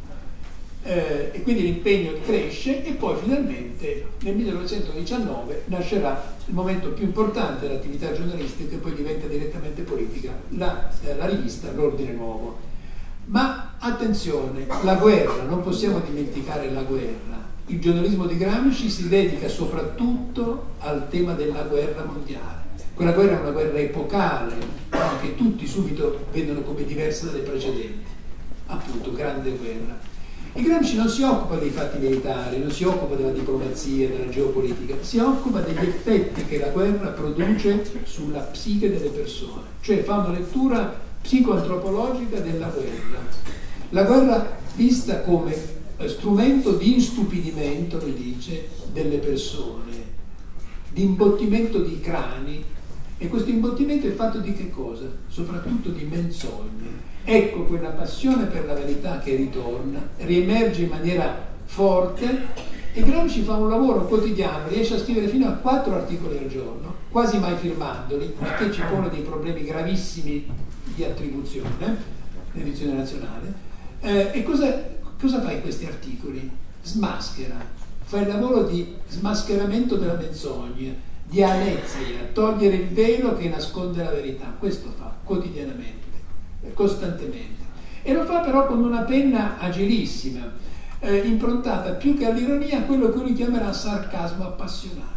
eh, e quindi l'impegno cresce, e poi finalmente nel millenovecentodiciannove nascerà il momento più importante dell'attività giornalistica, e poi diventa direttamente politica, la, eh, la rivista L'Ordine Nuovo. Ma attenzione, la guerra, non possiamo dimenticare la guerra. Il giornalismo di Gramsci si dedica soprattutto al tema della guerra mondiale. Quella guerra è una guerra epocale, no? Che tutti subito vedono come diversa dalle precedenti, appunto, grande guerra. E Gramsci non si occupa dei fatti militari, non si occupa della diplomazia, della geopolitica, si occupa degli effetti che la guerra produce sulla psiche delle persone, cioè fa una lettura psicoantropologica della guerra. La guerra vista come strumento di instupidimento, lui dice, delle persone, di imbottimento di crani, e questo imbottimento è fatto di che cosa? Soprattutto di menzogne. Ecco quella passione per la verità che ritorna, riemerge in maniera forte, e Gramsci fa un lavoro quotidiano, riesce a scrivere fino a quattro articoli al giorno, quasi mai firmandoli, perché ci pone dei problemi gravissimi di attribuzione, l'edizione nazionale. Eh, e cosa Cosa fa in questi articoli? Smaschera, fa il lavoro di smascheramento della menzogna, di anezia, togliere il velo che nasconde la verità. Questo fa quotidianamente, costantemente. E lo fa però con una penna agilissima, eh, improntata più che all'ironia a quello che lui chiamerà sarcasmo appassionato,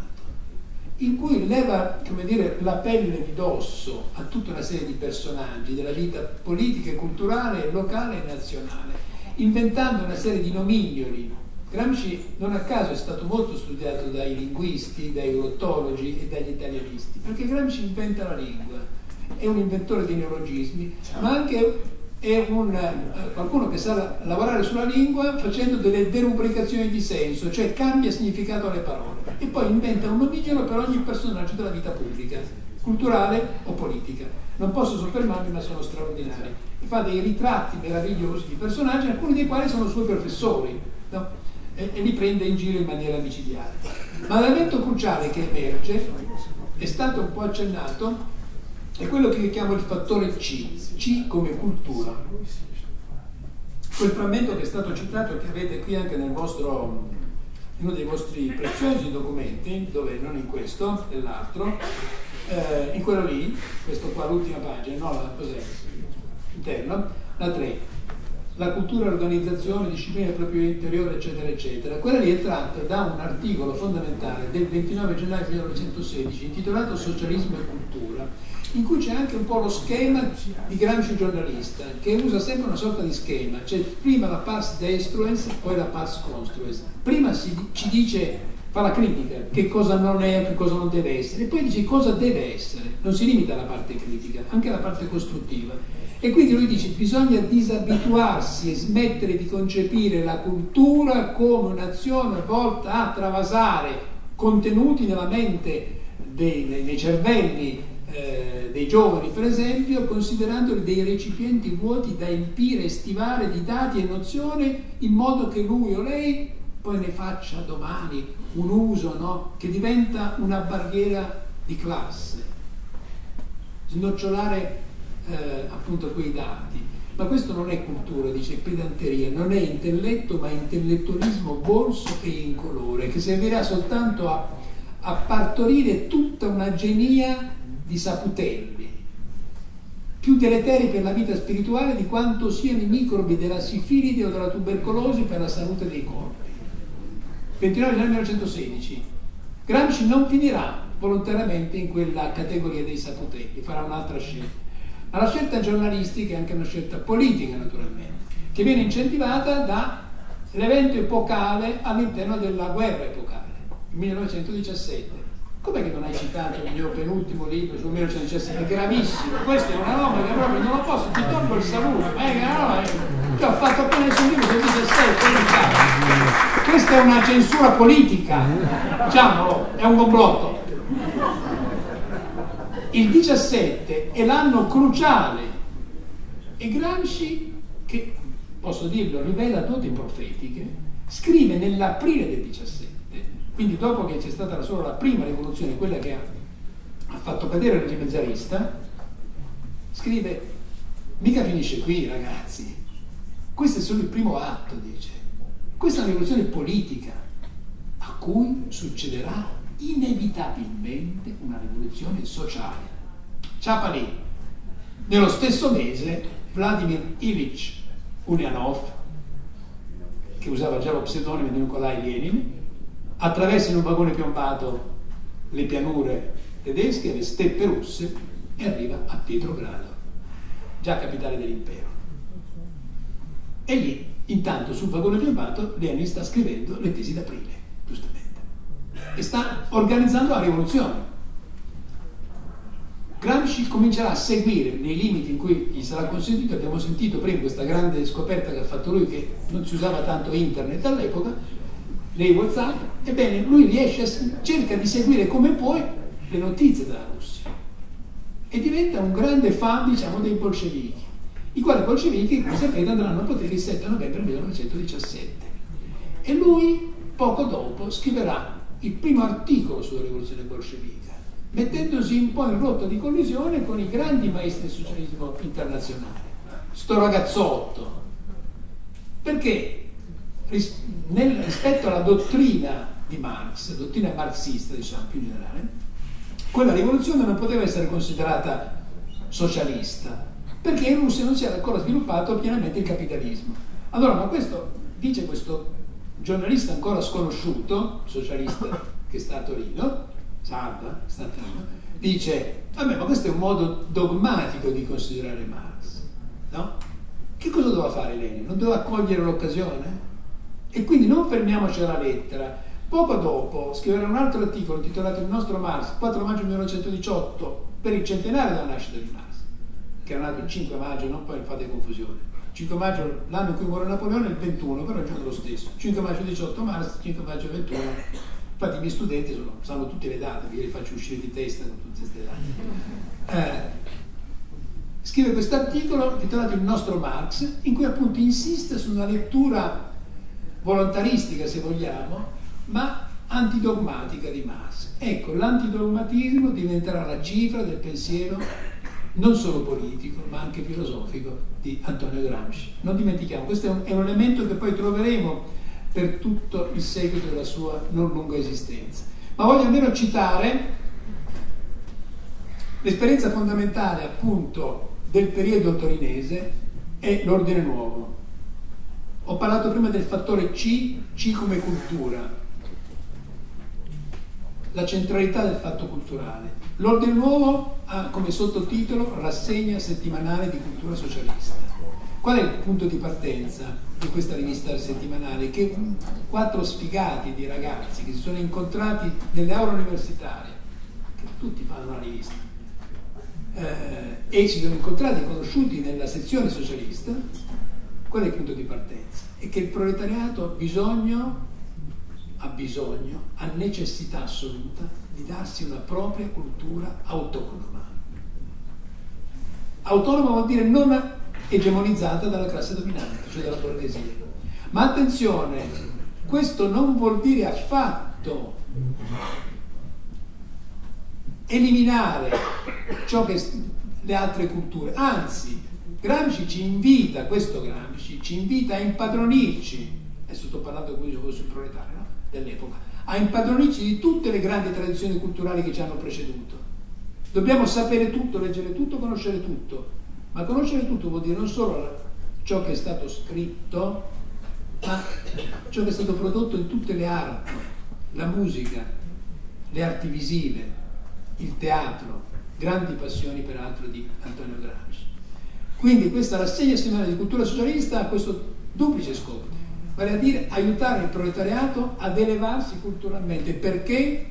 in cui leva, come dire, la pelle di dosso a tutta una serie di personaggi della vita politica, culturale, locale e nazionale, inventando una serie di nomignoli. Gramsci non a caso è stato molto studiato dai linguisti, dai glottologi e dagli italianisti, perché Gramsci inventa la lingua, è un inventore di neologismi, ma anche è un, uh, qualcuno che sa la, lavorare sulla lingua facendo delle derubricazioni di senso, cioè cambia significato alle parole, e poi inventa un nomignolo per ogni personaggio della vita pubblica, culturale o politica. Non posso soffermarmi, ma sono straordinari. Fa dei ritratti meravigliosi di personaggi, alcuni dei quali sono suoi professori, no? e, e li prende in giro in maniera micidiale. Ma l'elemento cruciale che emerge, è stato un po' accennato, è quello che chiamo il fattore C, C come cultura. Quel frammento che è stato citato, che avete qui anche nel vostro, in uno dei vostri preziosi documenti, dove non in questo, nell'altro, eh, in quello lì, questo qua, l'ultima pagina, no, la cos'è? Interno, la tre, la cultura, l'organizzazione, disciplina del proprio interiore, eccetera, eccetera. Quella lì è tratta da un articolo fondamentale del ventinove gennaio millenovecentosedici intitolato Socialismo e cultura, in cui c'è anche un po' lo schema di Gramsci giornalista, che usa sempre una sorta di schema, cioè prima la pars destruens, poi la pars construens. Prima si, ci dice, fa la critica, che cosa non è, che cosa non deve essere, e poi dice cosa deve essere, non si limita alla parte critica, anche alla parte costruttiva. E quindi lui dice bisogna disabituarsi e smettere di concepire la cultura come un'azione volta a travasare contenuti nella mente dei, nei, nei cervelli eh, dei giovani, per esempio, considerandoli dei recipienti vuoti da empire e stivare di dati e nozioni, in modo che lui o lei poi ne faccia domani un uso, no? Che diventa una barriera di classe. Snocciolare Eh, appunto quei dati, ma questo non è cultura, dice pedanteria, non è intelletto, ma intellettualismo bolso e incolore, che servirà soltanto a, a partorire tutta una genia di saputelli, più deleteri per la vita spirituale di quanto siano i microbi della sifilide o della tubercolosi per la salute dei corpi. ventinove gennaio millenovecentosedici. Gramsci non finirà volontariamente in quella categoria dei saputelli, farà un'altra scelta. Ma la scelta giornalistica è anche una scelta politica, naturalmente, che viene incentivata dall'evento epocale all'interno della guerra epocale, il millenovecentodiciassette. Com'è che non hai citato il mio penultimo libro sul millenovecentodiciassette? È gravissimo, questa è una roba che proprio non lo posso, ti tolgo il saluto, ma è una roba che ho fatto appena il suo libro sul diciassette, questa è una censura politica, diciamolo, è un complotto. Il diciassette è l'anno cruciale e Gramsci, che posso dirlo, rivela doti profetiche, scrive nell'aprile del diciassette, quindi dopo che c'è stata la solo la prima rivoluzione, quella che ha, ha fatto cadere il regime zarista, scrive: mica finisce qui, ragazzi, questo è solo il primo atto, dice, questa è una rivoluzione politica a cui succederà inevitabilmente una rivoluzione sociale. Ciapa lì. Nello stesso mese Vladimir Ilich Ulyanov, che usava già lo pseudonimo di Nikolai Lenin, attraversa in un vagone piombato le pianure tedesche, le steppe russe, e arriva a Pietrogrado, già capitale dell'impero. E lì, intanto, sul vagone piombato, Lenin sta scrivendo le tesi d'aprile, giustamente, e sta organizzando la rivoluzione. Gramsci comincerà a seguire nei limiti in cui gli sarà consentito. Abbiamo sentito prima questa grande scoperta che ha fatto lui, che non si usava tanto internet all'epoca, nei WhatsApp. Ebbene, lui riesce a, cerca di seguire come può le notizie della Russia e diventa un grande fan, diciamo, dei bolscevichi, i quali bolscevichi, come sapete, andranno a potere il sette novembre millenovecentodiciassette. E lui, poco dopo, scriverà il primo articolo sulla rivoluzione bolscevica, mettendosi un po' in rotta di collisione con i grandi maestri del socialismo internazionale. Sto ragazzotto, perché ris- nel, rispetto alla dottrina di Marx, la dottrina marxista, diciamo più in generale, quella rivoluzione non poteva essere considerata socialista, perché in Russia non si era ancora sviluppato pienamente il capitalismo. Allora, ma questo, dice questo giornalista ancora sconosciuto, socialista, che sta a Torino, Sarda, sta a Torino, dice: vabbè, ma questo è un modo dogmatico di considerare Marx, no? Che cosa doveva fare Lenin? Non doveva cogliere l'occasione? E quindi non fermiamoci alla lettera. Poco dopo scriverà un altro articolo intitolato Il nostro Marx, quattro maggio millenovecentodiciotto, per il centenario della nascita di Marx, che era nato il cinque maggio, non poi fate confusione. cinque maggio, l'anno in cui muore Napoleone, è il ventuno, però è il giorno lo stesso. cinque maggio diciotto Marx, cinque maggio ventuno. Infatti i miei studenti sono, sanno tutte le date, perché li faccio uscire di testa con tutte queste date. Eh, scrive questo articolo intitolato Il nostro Marx, in cui appunto insiste su una lettura volontaristica, se vogliamo, ma antidogmatica di Marx. Ecco, l'antidogmatismo diventerà la cifra del pensiero non solo politico, ma anche filosofico di Antonio Gramsci. Non dimentichiamo, questo è un, è un elemento che poi troveremo per tutto il seguito della sua non lunga esistenza. Ma voglio almeno citare l'esperienza fondamentale, appunto, del periodo torinese è l'Ordine Nuovo. Ho parlato prima del fattore C, C come cultura, la centralità del fatto culturale. L'Ordine Nuovo ha come sottotitolo Rassegna settimanale di cultura socialista. Qual è il punto di partenza di questa rivista settimanale? Che quattro sfigati di ragazzi che si sono incontrati nelle aule universitarie, che tutti fanno una rivista, eh, e si sono incontrati, conosciuti nella sezione socialista. Qual è il punto di partenza? È che il proletariato ha bisogno, ha bisogno, ha necessità assoluta di darsi una propria cultura autonoma. Autonoma vuol dire non egemonizzata dalla classe dominante, cioè dalla borghesia. Ma attenzione, questo non vuol dire affatto eliminare ciò che le altre culture, anzi Gramsci ci invita, questo Gramsci ci invita a impadronirci, adesso sto parlando come sul proletario, no? Dell'epoca, a impadronirci di tutte le grandi tradizioni culturali che ci hanno preceduto. Dobbiamo sapere tutto, leggere tutto, conoscere tutto, ma conoscere tutto vuol dire non solo ciò che è stato scritto, ma ciò che è stato prodotto in tutte le arti, la musica, le arti visive, il teatro, grandi passioni peraltro di Antonio Gramsci. Quindi questa rassegna settimanale di cultura socialista ha questo duplice scopo, vale a dire aiutare il proletariato ad elevarsi culturalmente, perché,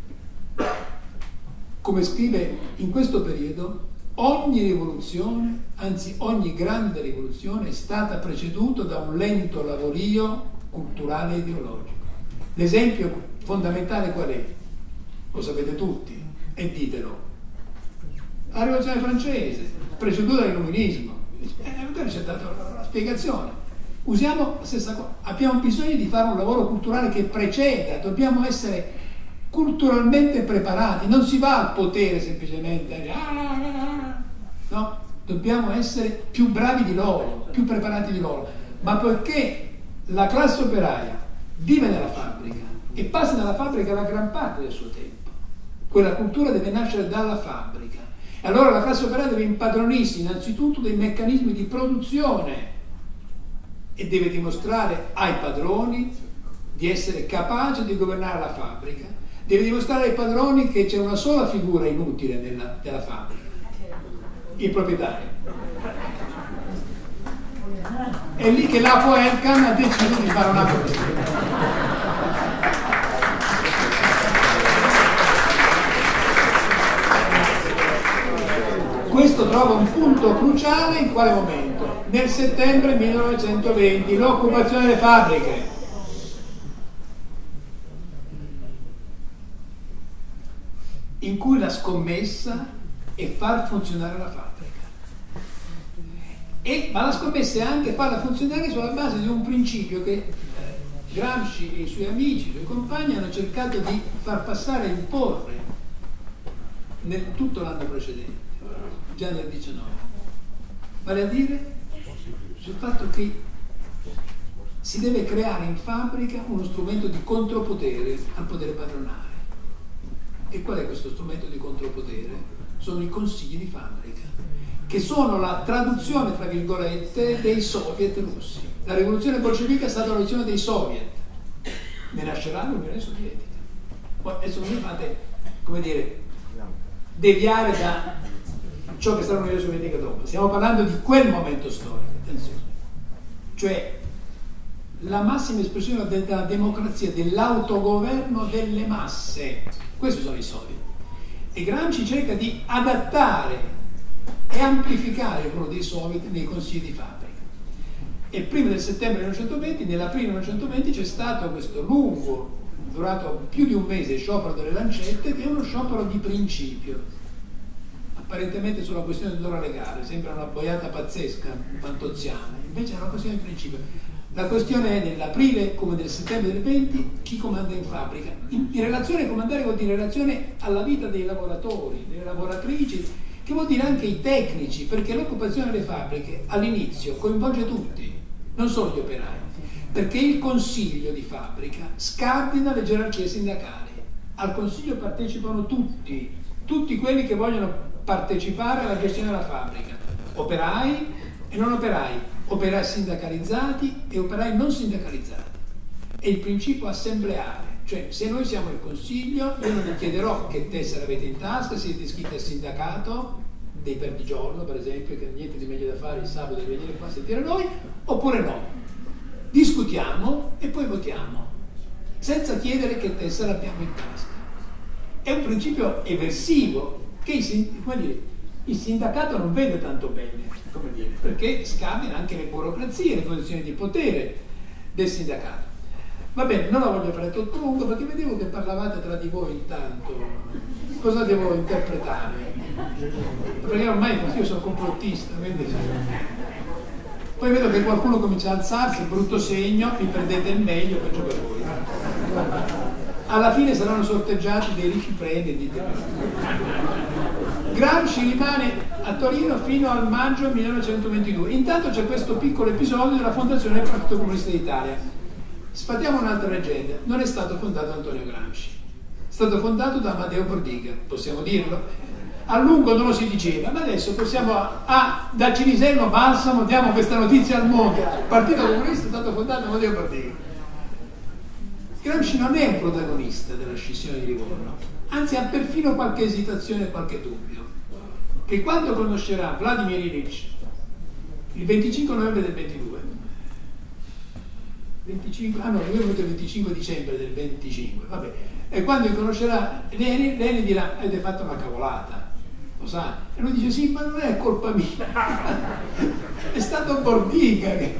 come scrive in questo periodo, ogni rivoluzione, anzi ogni grande rivoluzione è stata preceduta da un lento lavorio culturale e ideologico. L'esempio fondamentale qual è? Lo sapete tutti, e ditelo. La rivoluzione francese, preceduta dall'illuminismo. Eh, ci ha dato la spiegazione. Usiamo la stessa cosa. Abbiamo bisogno di fare un lavoro culturale che preceda, dobbiamo essere culturalmente preparati. Non si va al potere semplicemente, no? Dobbiamo essere più bravi di loro, più preparati di loro. Ma poiché la classe operaia vive nella fabbrica e passa nella fabbrica la gran parte del suo tempo, quella cultura deve nascere dalla fabbrica. E allora la classe operaia deve impadronirsi innanzitutto dei meccanismi di produzione e deve dimostrare ai padroni di essere capace di governare la fabbrica, deve dimostrare ai padroni che c'è una sola figura inutile nella, della fabbrica, il proprietario. È lì che l'Apo Elkan ha deciso di fare una cosa. Questo trova un punto cruciale in quale momento? Nel settembre millenovecentoventi, l'occupazione delle fabbriche. In cui la scommessa è far funzionare la fabbrica. E, ma la scommessa è anche farla funzionare sulla base di un principio che Gramsci e i suoi amici, i suoi compagni hanno cercato di far passare e imporre nel tutto l'anno precedente, già nel diciannove, vale a dire sul fatto che si deve creare in fabbrica uno strumento di contropotere al potere padronale. E qual è questo strumento di contropotere? Sono i consigli di fabbrica, che sono la traduzione, tra virgolette, dei soviet russi. La rivoluzione bolscevica è stata la rivoluzione dei soviet, ne nascerà l'Unione Sovietica. Poi adesso non mi fate, come dire, deviare da ciò che sarà l'Unione Sovietica dopo. Stiamo parlando di quel momento storico, attenzione. Cioè la massima espressione della democrazia, dell'autogoverno delle masse. Questi sono i soviet. E Gramsci cerca di adattare e amplificare il ruolo dei soviet nei consigli di fabbrica. E prima del settembre millenovecentoventi, nell'aprile millenovecentoventi, c'è stato questo lungo, durato più di un mese, sciopero delle lancette, che è uno sciopero di principio. Apparentemente sulla questione dell'ora legale, sembra una boiata pazzesca, fantoziana, invece è una questione di principio. La questione è nell'aprile come nel settembre del venti, chi comanda in fabbrica. In, in relazione a comandare vuol dire in relazione alla vita dei lavoratori, delle lavoratrici, che vuol dire anche i tecnici, perché l'occupazione delle fabbriche all'inizio coinvolge tutti, non solo gli operai, perché il consiglio di fabbrica scardina le gerarchie sindacali. Al consiglio partecipano tutti, tutti quelli che vogliono partecipare alla gestione della fabbrica, operai e non operai, operai sindacalizzati e operai non sindacalizzati. È il principio assembleare, cioè se noi siamo il consiglio, io non vi chiederò che tessera avete in tasca, siete iscritti al sindacato dei perdigiorno, per esempio, che niente di meglio da fare il sabato di venire qua a sentire noi, oppure no. Discutiamo e poi votiamo, senza chiedere che tessera abbiamo in tasca. È un principio eversivo che il, come dire, il sindacato non vede tanto bene, come dire, perché scambiano anche le burocrazie, le posizioni di potere del sindacato. Va bene, non la voglio fare troppo lungo perché vedevo che parlavate tra di voi intanto. Cosa devo interpretare? Perché ormai io sono complottista, quindi... Poi vedo che qualcuno comincia a alzarsi, brutto segno, vi perdete il meglio, peggio per voi. Alla fine saranno sorteggiati dei ricchi premi, dite. Gramsci rimane a Torino fino al maggio millenovecentoventidue. Intanto c'è questo piccolo episodio della fondazione del Partito Comunista d'Italia. Sfatiamo un'altra leggenda. Non è stato fondato Antonio Gramsci, è stato fondato da Amadeo Bordiga, possiamo dirlo? A lungo non lo si diceva, ma adesso possiamo, ah, da Cinisello Balsamo diamo questa notizia al mondo. Il Partito Comunista è stato fondato da Amadeo Bordiga. Gramsci non è un protagonista della scissione di Livorno, anzi ha perfino qualche esitazione e qualche dubbio, che quando conoscerà Vladimir Ilich il venticinque novembre del ventidue, venticinque, ah no, lui è venuto il venticinque dicembre del venticinque, vabbè, e quando conoscerà Lenin, Lenin dirà avete fatto una cavolata, lo sa, e lui dice sì, ma non è colpa mia, è stato Bordiga che...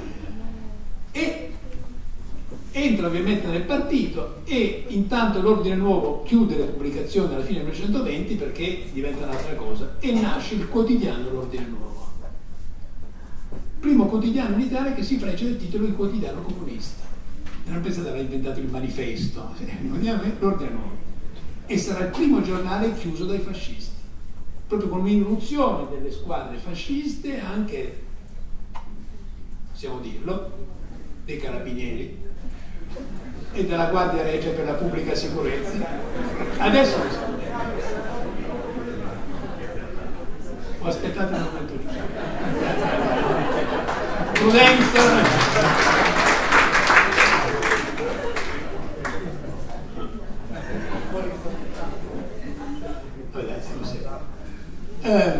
e entra ovviamente nel partito e intanto l'Ordine Nuovo chiude le pubblicazioni alla fine del millenovecentoventi perché diventa un'altra cosa e nasce il quotidiano l'Ordine Nuovo, primo quotidiano in Italia che si freccia del titolo il quotidiano comunista. Non pensate di aver inventato il manifesto, l'Ordine Nuovo, e sarà il primo giornale chiuso dai fascisti, proprio con un'irruzione delle squadre fasciste, anche, possiamo dirlo, dei carabinieri e della Guardia Regia per la pubblica sicurezza. Adesso ho aspettato il momento giusto. Prudenza. Eh,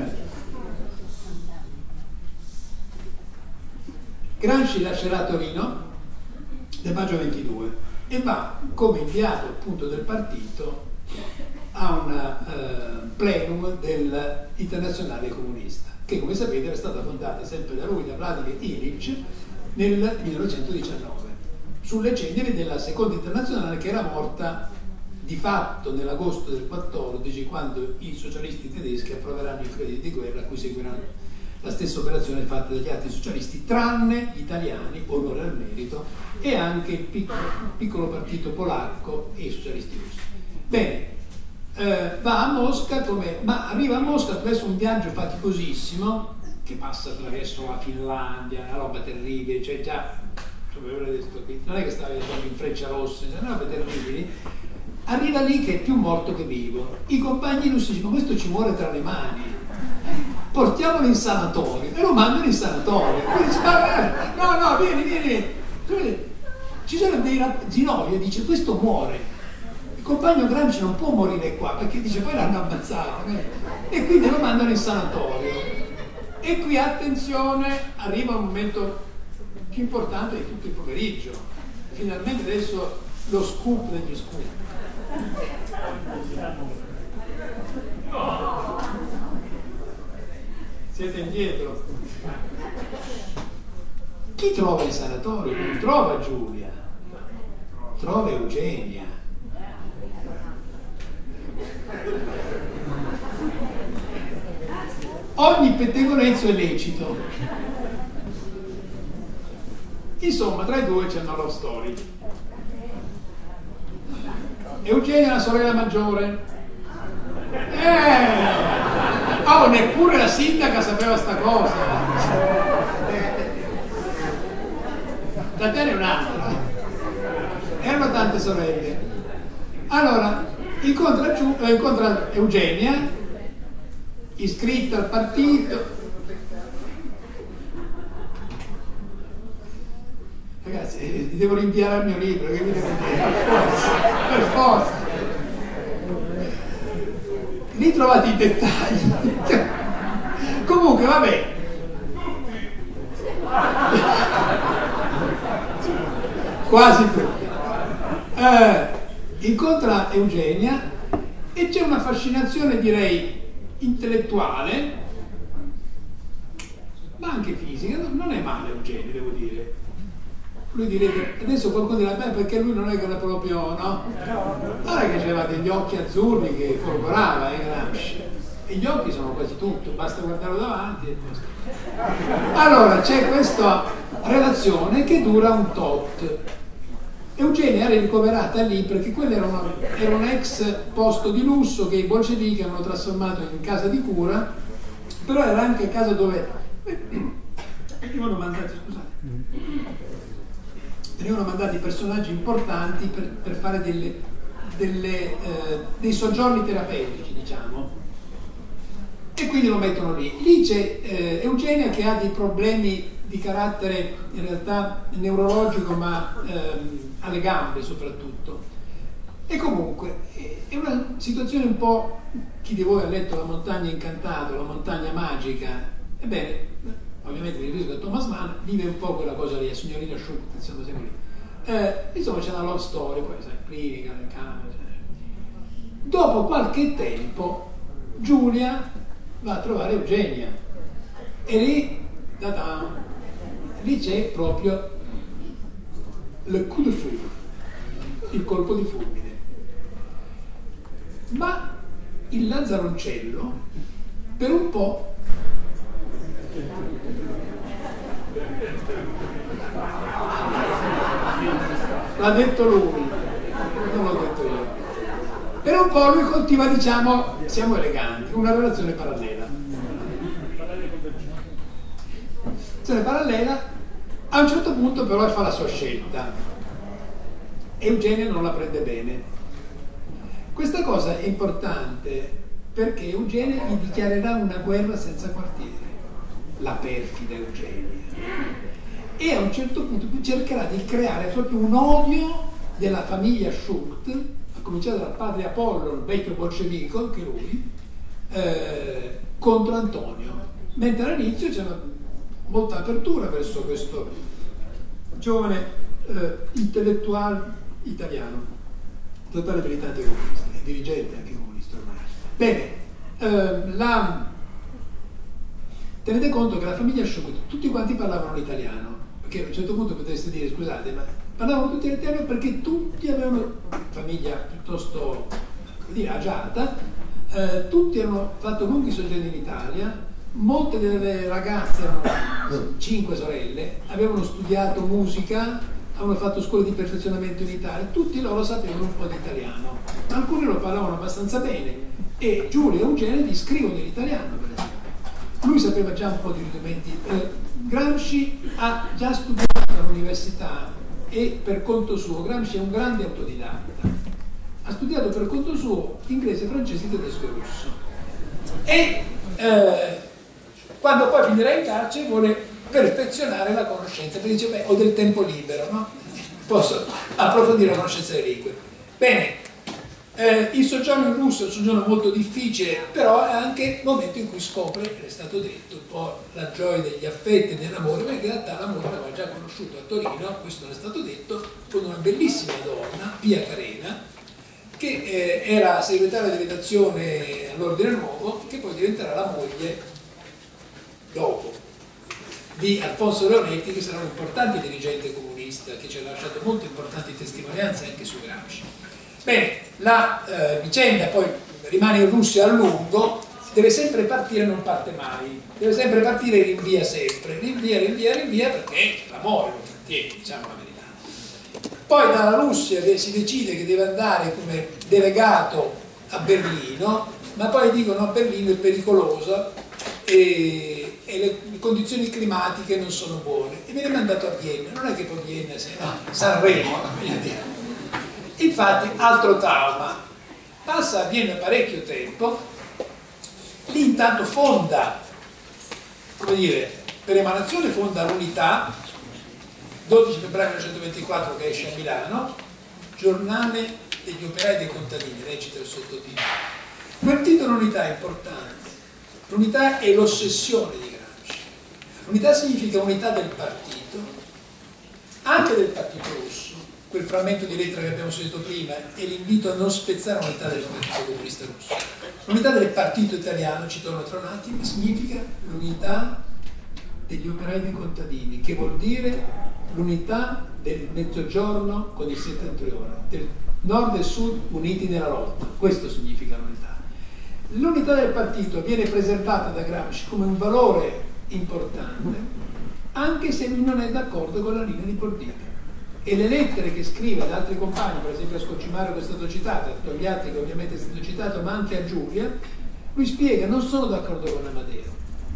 Gramsci lascerà Torino nel maggio ventidue e va come inviato appunto del partito a un uh, plenum dell'Internazionale Comunista, che come sapete era stata fondata sempre da lui, da Vladimir Ilich, nel millenovecentodiciannove, sulle ceneri della seconda internazionale che era morta di fatto nell'agosto del quattordici, quando i socialisti tedeschi approveranno i crediti di guerra a cui seguiranno la stessa operazione fatta dagli altri socialisti, tranne gli italiani, onore al merito, e anche il piccolo, piccolo partito polacco e i socialisti russi. Bene, eh, va a Mosca, come, ma arriva a Mosca attraverso un viaggio faticosissimo che passa attraverso la Finlandia, una roba terribile, cioè già, non è che stava viaggiando in Frecciarossa, sono robe terribili. Arriva lì che è più morto che vivo. I compagni russi dicono questo ci muore tra le mani, portiamolo in sanatorio, e lo mandano in sanatorio. Lui dice no no vieni vieni, ci sono dei Zinoviev dice questo muore, il compagno Gramsci non può morire qua perché dice poi l'hanno ammazzato, e quindi lo mandano in sanatorio. E qui attenzione, arriva un momento più importante di tutto il pomeriggio, finalmente adesso lo scoop degli scoop. Siete indietro. Chi trova il sanatorio? Non trova Giulia, trova Eugenia. Ogni pettegolezzo è lecito. Insomma, tra i due c'è una love story. Eugenia è la sorella maggiore. Eh! Oh, neppure la sindaca sapeva sta cosa. Tatiana è un'altra. Erano tante sorelle. Allora, incontra, Giu, eh, incontra Eugenia, iscritta al partito. Ragazzi, eh, devo rinviare al mio libro, che mi devo dire? Per forza, per forza. Lì trovate i dettagli. Comunque, vabbè. Quasi tutti. Eh, incontra Eugenia e c'è una fascinazione, direi, intellettuale, ma anche fisica. Non è male Eugenia, devo dire. Lui direte, adesso qualcuno dirà, beh, perché lui non è che era proprio, no? Guarda che aveva degli occhi azzurri che folgorava, eh, Gramsci. E gli occhi sono quasi tutto, basta guardarlo davanti e basta. Allora, c'è questa relazione che dura un tot. Eugenia era ricoverata lì perché quello era, una, era un ex posto di lusso che i bolscevichi hanno trasformato in casa di cura, però era anche casa dove venivano mandati, scusate, venivano mandati personaggi importanti per, per fare delle, delle, eh, dei soggiorni terapeutici, diciamo. E quindi lo mettono lì. Lì c'è eh, Eugenia che ha dei problemi di carattere in realtà neurologico, ma ehm, alle gambe soprattutto. E comunque è una situazione un po', chi di voi ha letto La montagna incantata, La montagna magica, ebbene, ovviamente mi riferisco a Thomas Mann, vive un po' quella cosa lì, a signorina Schuch, insomma, sempre lì. Eh, insomma c'è una love story, poi sai, clinica, nel camera. Dopo qualche tempo Giulia va a trovare Eugenia e lì, da lì c'è proprio le coup de foudre, il colpo di fulmine. Ma il Lazzaroncello per un po' l'ha detto lui, non l'ho detto io. Per un po' lui coltiva, diciamo, siamo eleganti, una relazione parallela. Relazione parallela, a un certo punto però fa la sua scelta. Eugenia non la prende bene. Questa cosa è importante perché Eugenia gli dichiarerà una guerra senza quartiere, la perfida Eugenia. E a un certo punto cercherà di creare proprio un odio della famiglia Schuch, a cominciare dal padre Apollo, il vecchio bolscevico, anche lui, eh, contro Antonio. Mentre all'inizio c'era molta apertura verso questo giovane eh, intellettuale italiano, totale militante comunista, e dirigente anche comunista ormai. Bene, eh, la... tenete conto che la famiglia Schuch, tutti quanti parlavano l'italiano, perché a un certo punto potreste dire, scusate, ma parlavano tutti l'italiano perché tutti avevano, famiglia piuttosto, come dire, agiata, eh, tutti hanno fatto lunghi soggiorni in Italia, molte delle ragazze, erano cinque sorelle, avevano studiato musica, avevano fatto scuole di perfezionamento in Italia, tutti loro sapevano un po' di italiano, alcuni lo parlavano abbastanza bene e Giulia e Eugenia gli scrivono in italiano, per esempio. Lui sapeva già un po' di rudimenti. Eh, Gramsci ha già studiato all'università e per conto suo, Gramsci è un grande autodidatta, ha studiato per conto suo inglese, francese, tedesco e russo e eh, quando poi finirà in carcere vuole perfezionare la conoscenza, perché dice, beh, ho del tempo libero, no? Posso approfondire la conoscenza delle lingue. Bene, eh, il soggiorno in Russia è un soggiorno molto difficile, però è anche il momento in cui scopre, è stato detto, un po' la gioia degli affetti e dell'amore, ma in realtà l'amore l'aveva già conosciuto a Torino, questo non è stato detto, con una bellissima donna, Pia Carena, che eh, era segretaria di redazione all'Ordine Nuovo, che poi diventerà la moglie dopo di Alfonso Leonetti, che sarà un importante dirigente comunista che ci ha lasciato molte importanti testimonianze anche su Gramsci. Bene, la eh, vicenda poi rimane in Russia a lungo, deve sempre partire, non parte mai, deve sempre partire e rinvia sempre, rinvia, rinvia, rinvia perché l'amore lo trattiene, diciamo la verità. Poi dalla Russia si decide che deve andare come delegato a Berlino, ma poi dicono a Berlino è pericolosa e, e le, le condizioni climatiche non sono buone e viene mandato a Vienna. Non è che poi Vienna sia no, Sanremo, voglio dire. Infatti altro trauma, passa a Vienna parecchio tempo, lì intanto fonda, come dire, per emanazione fonda l'Unità, dodici febbraio millenovecentoventiquattro, che esce a Milano, Giornale degli operai e dei contadini, recita il sottotitolo. Quel titolo unità è importante. L'unità è l'ossessione di Gramsci. L'unità significa unità del partito, anche del partito russo. Quel frammento di lettera che abbiamo sentito prima è l'invito a non spezzare l'unità del partito comunista russo. L'unità del partito italiano, ci torno tra un attimo, significa l'unità degli operai e dei contadini, che vuol dire l'unità del mezzogiorno con il settentrione, del nord e sud uniti nella lotta. Questo significa l'unità. L'unità del partito viene preservata da Gramsci come un valore importante, anche se lui non è d'accordo con la linea di politica. E le lettere che scrive ad altri compagni, per esempio a Scoccimario che è stato citato, a Togliatti che ovviamente è stato citato, ma anche a Giulia, lui spiega: non sono d'accordo con Amadeo,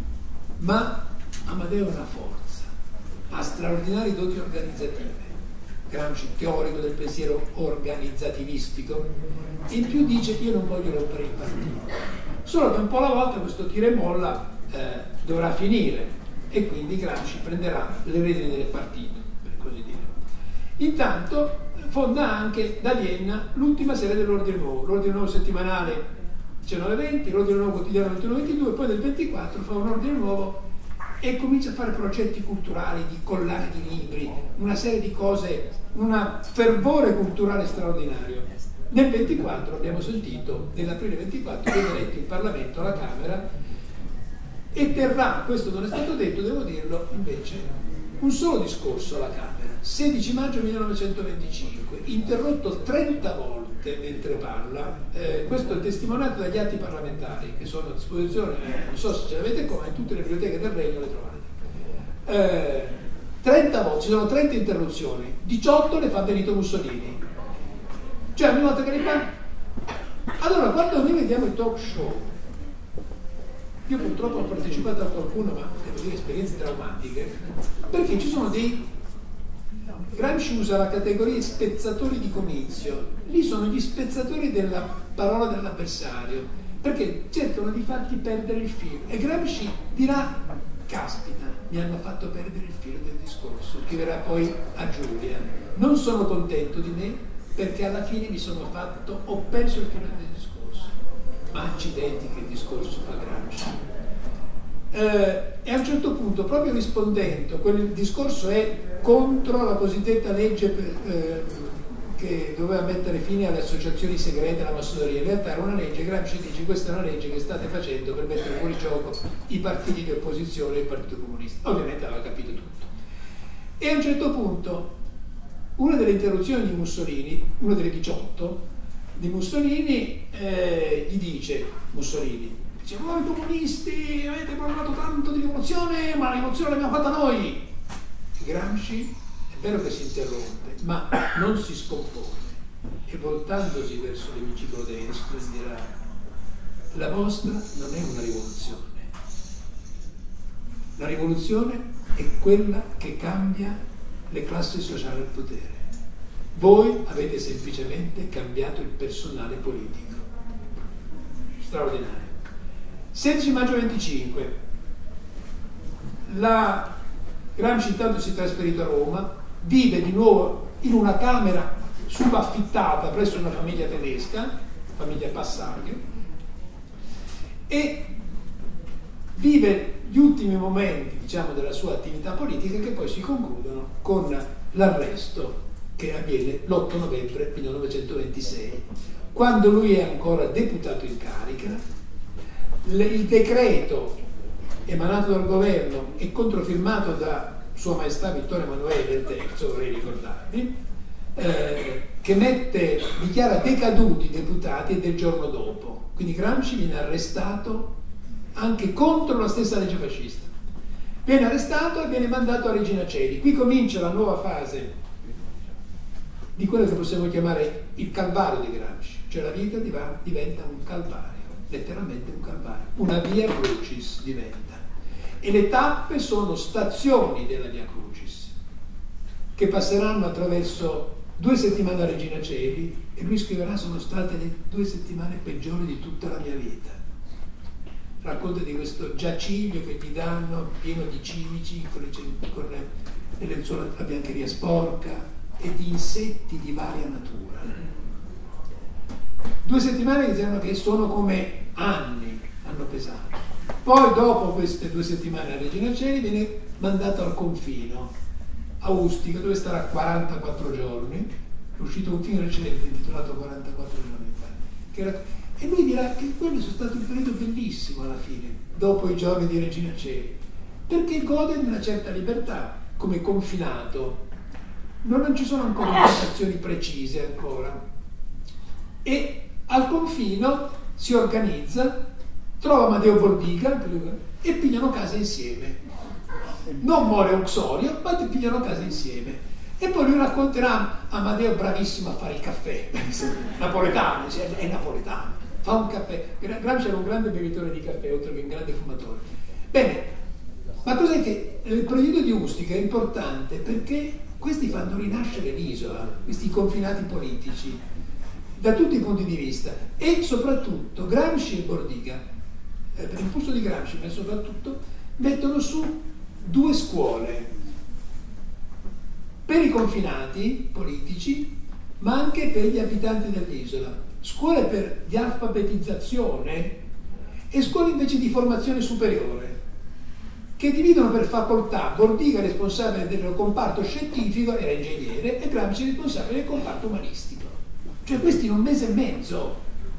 ma Amadeo è una forza, ha straordinarie doti organizzative. Gramsci, teorico del pensiero organizzativistico, in più dice: io non voglio rompere il partito, solo che un po' alla volta questo tira e molla eh, dovrà finire, e quindi Gramsci prenderà le redini del partito, per così dire. Intanto fonda anche da Vienna l'ultima serie dell'Ordine Nuovo, l'Ordine Nuovo settimanale diciannove venti, l'Ordine Nuovo quotidiano ventuno ventidue, poi del ventiquattro fa un Ordine Nuovo e comincia a fare progetti culturali, di collane di libri, una serie di cose, un fervore culturale straordinario. Nel ventiquattro abbiamo sentito, nell'aprile ventiquattro viene eletto in Parlamento alla Camera e terrà, questo non è stato detto, devo dirlo invece, un solo discorso alla Camera, sedici maggio millenovecentoventicinque, interrotto trenta volte mentre parla. Eh, questo è testimoniato dagli atti parlamentari che sono a disposizione, eh, non so se ce l'avete qua, in tutte le biblioteche del Regno le trovate. Eh, trenta volte, ci sono trenta interruzioni, diciotto le fa Benito Mussolini. Cioè ogni volta che ne parla. Allora, quando noi vediamo i talk show, io purtroppo ho partecipato a qualcuno, ma devo dire esperienze traumatiche, perché ci sono dei... Gramsci usa la categoria spezzatori di comizio, lì sono gli spezzatori della parola dell'avversario, perché cercano di farti perdere il filo, e Gramsci dirà: caspita, mi hanno fatto perdere il filo del discorso, scriverà poi a Giulia, non sono contento di me perché alla fine mi sono fatto, ho perso il filo del discorso. Ma accidenti che discorso fa Gramsci. Eh, e a un certo punto, proprio rispondendo, quel discorso è contro la cosiddetta legge per, eh, che doveva mettere fine alle associazioni segrete, alla massoneria. In realtà era una legge, Gramsci dice: questa è una legge che state facendo per mettere fuori gioco i partiti di opposizione e il Partito Comunista. Ovviamente aveva capito tutto. E a un certo punto, una delle interruzioni di Mussolini, una delle diciotto di Mussolini, eh, gli dice Mussolini, dice: voi comunisti avete parlato tanto di rivoluzione, ma la rivoluzione l'abbiamo fatta noi. Gramsci è vero che si interrompe, ma non si scompone, e voltandosi verso l'emiciclo destro dirà: la vostra non è una rivoluzione, la rivoluzione è quella che cambia le classi sociali al potere, voi avete semplicemente cambiato il personale politico. Straordinario. sedici maggio venticinque, la Gramsci intanto si è trasferito a Roma, vive di nuovo in una camera subaffittata presso una famiglia tedesca, famiglia Passario, e vive gli ultimi momenti, diciamo, della sua attività politica, che poi si concludono con l'arresto che avviene l'otto novembre millenovecentoventisei, quando lui è ancora deputato in carica. Il decreto emanato dal governo e controfirmato da Sua Maestà Vittorio Emanuele terzo, vorrei ricordarvi, eh, che mette, dichiara decaduti i deputati del giorno dopo. Quindi Gramsci viene arrestato anche contro la stessa legge fascista. Viene arrestato e viene mandato a Regina Coeli. Qui comincia la nuova fase di quello che possiamo chiamare il calvario di Gramsci, cioè la vita diventa un calvario, letteralmente un calvario, una via crucis diventa, e le tappe sono stazioni della via crucis che passeranno attraverso due settimane a Regina Coeli, e lui scriverà: sono state le due settimane peggiori di tutta la mia vita, racconta di questo giaciglio che gli danno pieno di cimici con, le, con le, le lenzuola, la biancheria sporca e di insetti di varia natura. Due settimane dicevano che sono come anni hanno pesato. Poi dopo queste due settimane a Regina Coeli viene mandato al confino a Ustica, dove starà quarantaquattro giorni. È uscito un film recente intitolato quarantaquattro giorni fa, che era, e lui dirà che quello è stato un periodo bellissimo alla fine, dopo i giorni di Regina Coeli, perché gode di una certa libertà come confinato. Non, non ci sono ancora indicazioni precise ancora, e al confino si organizza, trova Amadeo Bordiga e pigliano casa insieme. Non muore Uxorio, ma ti pigliano casa insieme. E poi lui racconterà Amadeo bravissimo a fare il caffè, napoletano, è napoletano, fa un caffè. Gramsci era un grande bevitore di caffè, oltre che un grande fumatore. Bene, ma cos'è che il progetto di Ustica è importante? Perché questi fanno rinascere l'isola, questi confinati politici, da tutti i punti di vista, e soprattutto Gramsci e Bordiga, eh, per impulso di Gramsci, ma soprattutto mettono su due scuole per i confinati politici, ma anche per gli abitanti dell'isola, scuole per di alfabetizzazione e scuole invece di formazione superiore, che dividono per facoltà. Bordiga responsabile del comparto scientifico, era ingegnere, e Gramsci responsabile del comparto umanistico. Cioè questi in un mese e mezzo.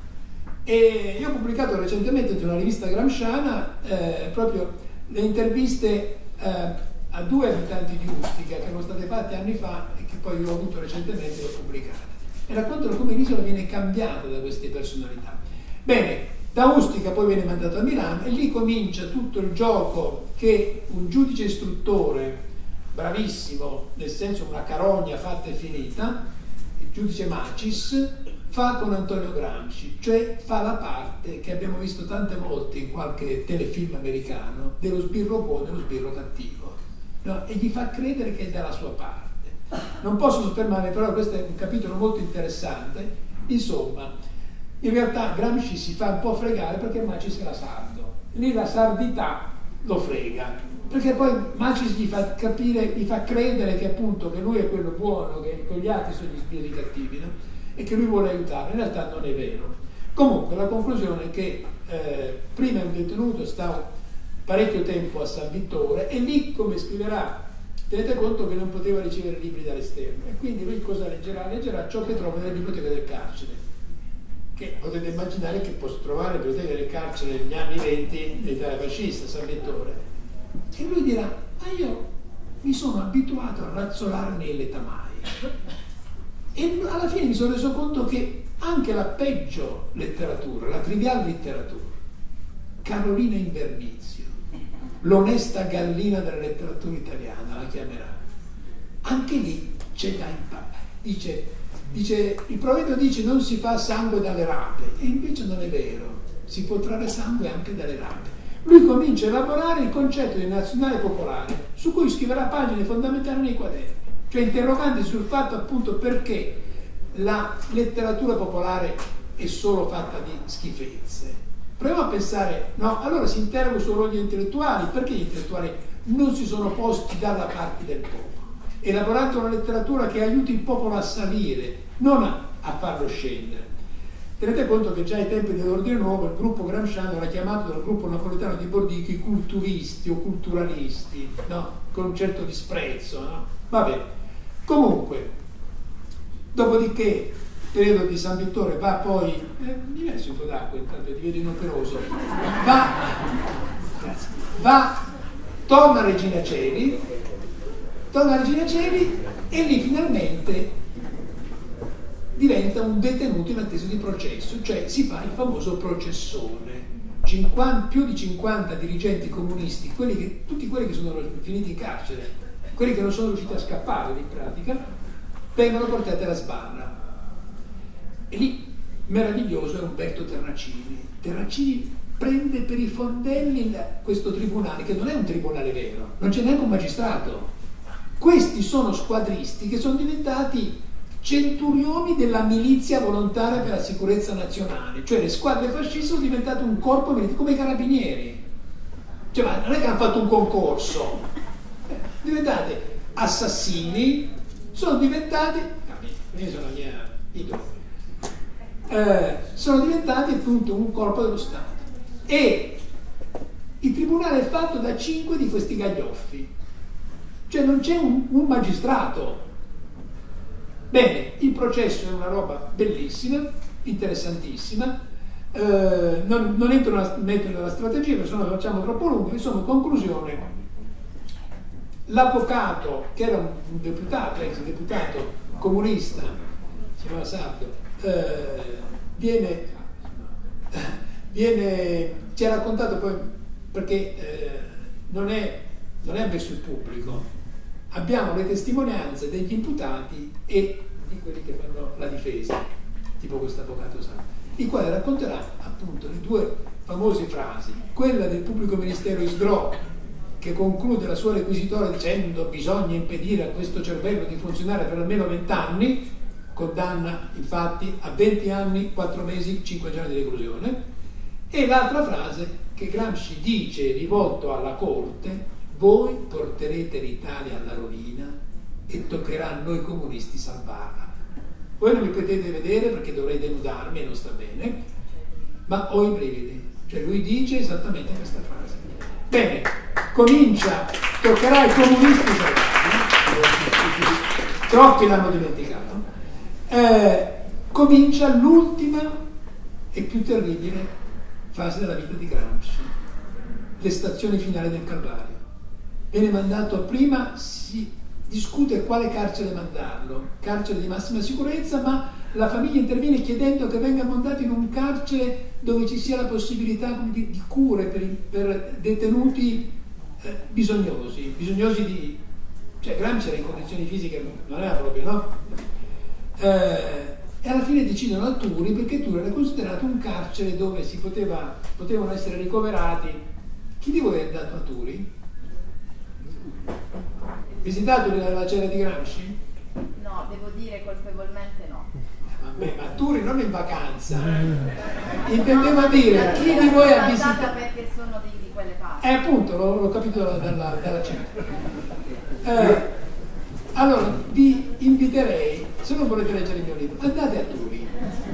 E io ho pubblicato recentemente su una rivista gramsciana eh, proprio le interviste eh, a due abitanti di Ustica che erano state fatte anni fa e che poi io ho avuto recentemente e ho pubblicate, e raccontano come l'isola viene cambiata da queste personalità. Bene, da Ustica poi viene mandato a Milano e lì comincia tutto il gioco che un giudice istruttore bravissimo, nel senso una carogna fatta e finita, il giudice Macis, fa con Antonio Gramsci, cioè fa la parte che abbiamo visto tante volte in qualche telefilm americano dello sbirro buono e lo sbirro cattivo, no? E gli fa credere che è dalla sua parte. Non posso soffermarmi, però questo è un capitolo molto interessante. Insomma, in realtà Gramsci si fa un po' fregare perché Macis era sardo, lì la sardità lo frega, perché poi Macis gli fa capire, gli fa credere che appunto che lui è quello buono, che gli altri sono gli sbirri cattivi, no? E che lui vuole aiutare. In realtà non è vero. Comunque la conclusione è che eh, prima un detenuto sta parecchio tempo a San Vittore e lì, come scriverà, tenete conto che non poteva ricevere libri dall'esterno, e quindi lui cosa leggerà? Leggerà ciò che trova nella biblioteca del carcere, che potete immaginare che posso trovare nella biblioteca del carcere negli anni venti dell'Italia fascista, San Vittore. E lui dirà: ma io mi sono abituato a razzolare nelle tamaie. E alla fine mi sono reso conto che anche la peggio letteratura, la triviale letteratura, Carolina Invernizio, l'onesta gallina della letteratura italiana, la chiamerà, anche lì c'è da imparare. Dice, dice, il proverbio dice non si fa sangue dalle rape, e invece non è vero, si può trarre sangue anche dalle rape. Lui comincia a elaborare il concetto di nazionale popolare, su cui scriverà pagine fondamentali nei quaderni, cioè interroganti sul fatto appunto perché la letteratura popolare è solo fatta di schifezze. Proviamo a pensare, no? Allora si interroga sul ruolo degli intellettuali, perché gli intellettuali non si sono posti dalla parte del popolo, elaborando una letteratura che aiuti il popolo a salire, non a, a farlo scendere. Tenete conto che già ai tempi dell'Ordine Nuovo il gruppo gramsciano era chiamato dal gruppo napoletano di Bordiga i culturisti o culturalisti, no? Con un certo disprezzo, no? Vabbè. Comunque, dopodiché, periodo di San Vittore, va poi, eh, mi verso un po' d'acqua intanto, ti vedo inoperoso, va, grazie, va, torna a Regina Coeli, torna a Regina Coeli e lì finalmente diventa un detenuto in attesa di processo, cioè si fa il famoso processone. cinquanta, più di cinquanta dirigenti comunisti, quelli che, tutti quelli che sono finiti in carcere, quelli che non sono riusciti a scappare in pratica, vengono portati alla sbarra. E lì, meraviglioso, è Umberto Terracini. Terracini prende per i fondelli questo tribunale, che non è un tribunale vero, non c'è neanche un magistrato. Questi sono squadristi che sono diventati centurioni della milizia volontaria per la sicurezza nazionale, cioè le squadre fasciste sono diventate un corpo militare come i carabinieri, cioè, ma non è che hanno fatto un concorso, diventate assassini, sono diventati, capite, sono la mia idolo. Eh, sono diventati appunto un corpo dello Stato e il tribunale è fatto da cinque di questi gaglioffi, cioè non c'è un, un magistrato. Bene, il processo è una roba bellissima, interessantissima, eh, non, non entro nella, nella strategia perché se no facciamo troppo lungo. Insomma, conclusione, l'avvocato che era un, un deputato, ex deputato comunista, si chiamava Sardo, Eh, viene, viene ci ha raccontato poi perché eh, non è non è ammesso il pubblico, abbiamo le testimonianze degli imputati e di quelli che fanno la difesa, tipo questo avvocato Sardo, il quale racconterà appunto le due famose frasi, quella del pubblico ministero Isgrò che conclude la sua requisitoria dicendo bisogna impedire a questo cervello di funzionare per almeno vent'anni, condanna infatti a venti anni, quattro mesi, cinque giorni di reclusione, e l'altra frase che Gramsci dice rivolto alla Corte: voi porterete l'Italia alla rovina e toccherà a noi comunisti salvarla. Voi non mi potete vedere perché dovrei denudarmi e non sta bene, ma ho i brividi, cioè lui dice esattamente questa frase. Bene, comincia, toccherà ai comunisti salvarla, troppi l'hanno dimenticato. Eh, comincia l'ultima e più terribile fase della vita di Gramsci, le stazioni finali del Calvario. Viene mandato, prima si discute quale carcere mandarlo, carcere di massima sicurezza, ma la famiglia interviene chiedendo che venga mandato in un carcere dove ci sia la possibilità di, di cure per, per detenuti eh, bisognosi, bisognosi di... cioè Gramsci era in condizioni fisiche, non era proprio, no? Eh, e alla fine decidono a Turi perché Turi era considerato un carcere dove si poteva, potevano essere ricoverati. Chi di voi è andato a Turi? Visitato la cella di Gramsci? No, devo dire colpevolmente no. Vabbè, ma Turi non in vacanza, intendevo no, dire chi di voi ha visitato, perché sono di, di quelle parti. Eh appunto, l'ho, l'ho capito dalla, dalla, dalla cena. Eh, allora vi inviterei, se non volete leggere il mio libro, andate a Turi,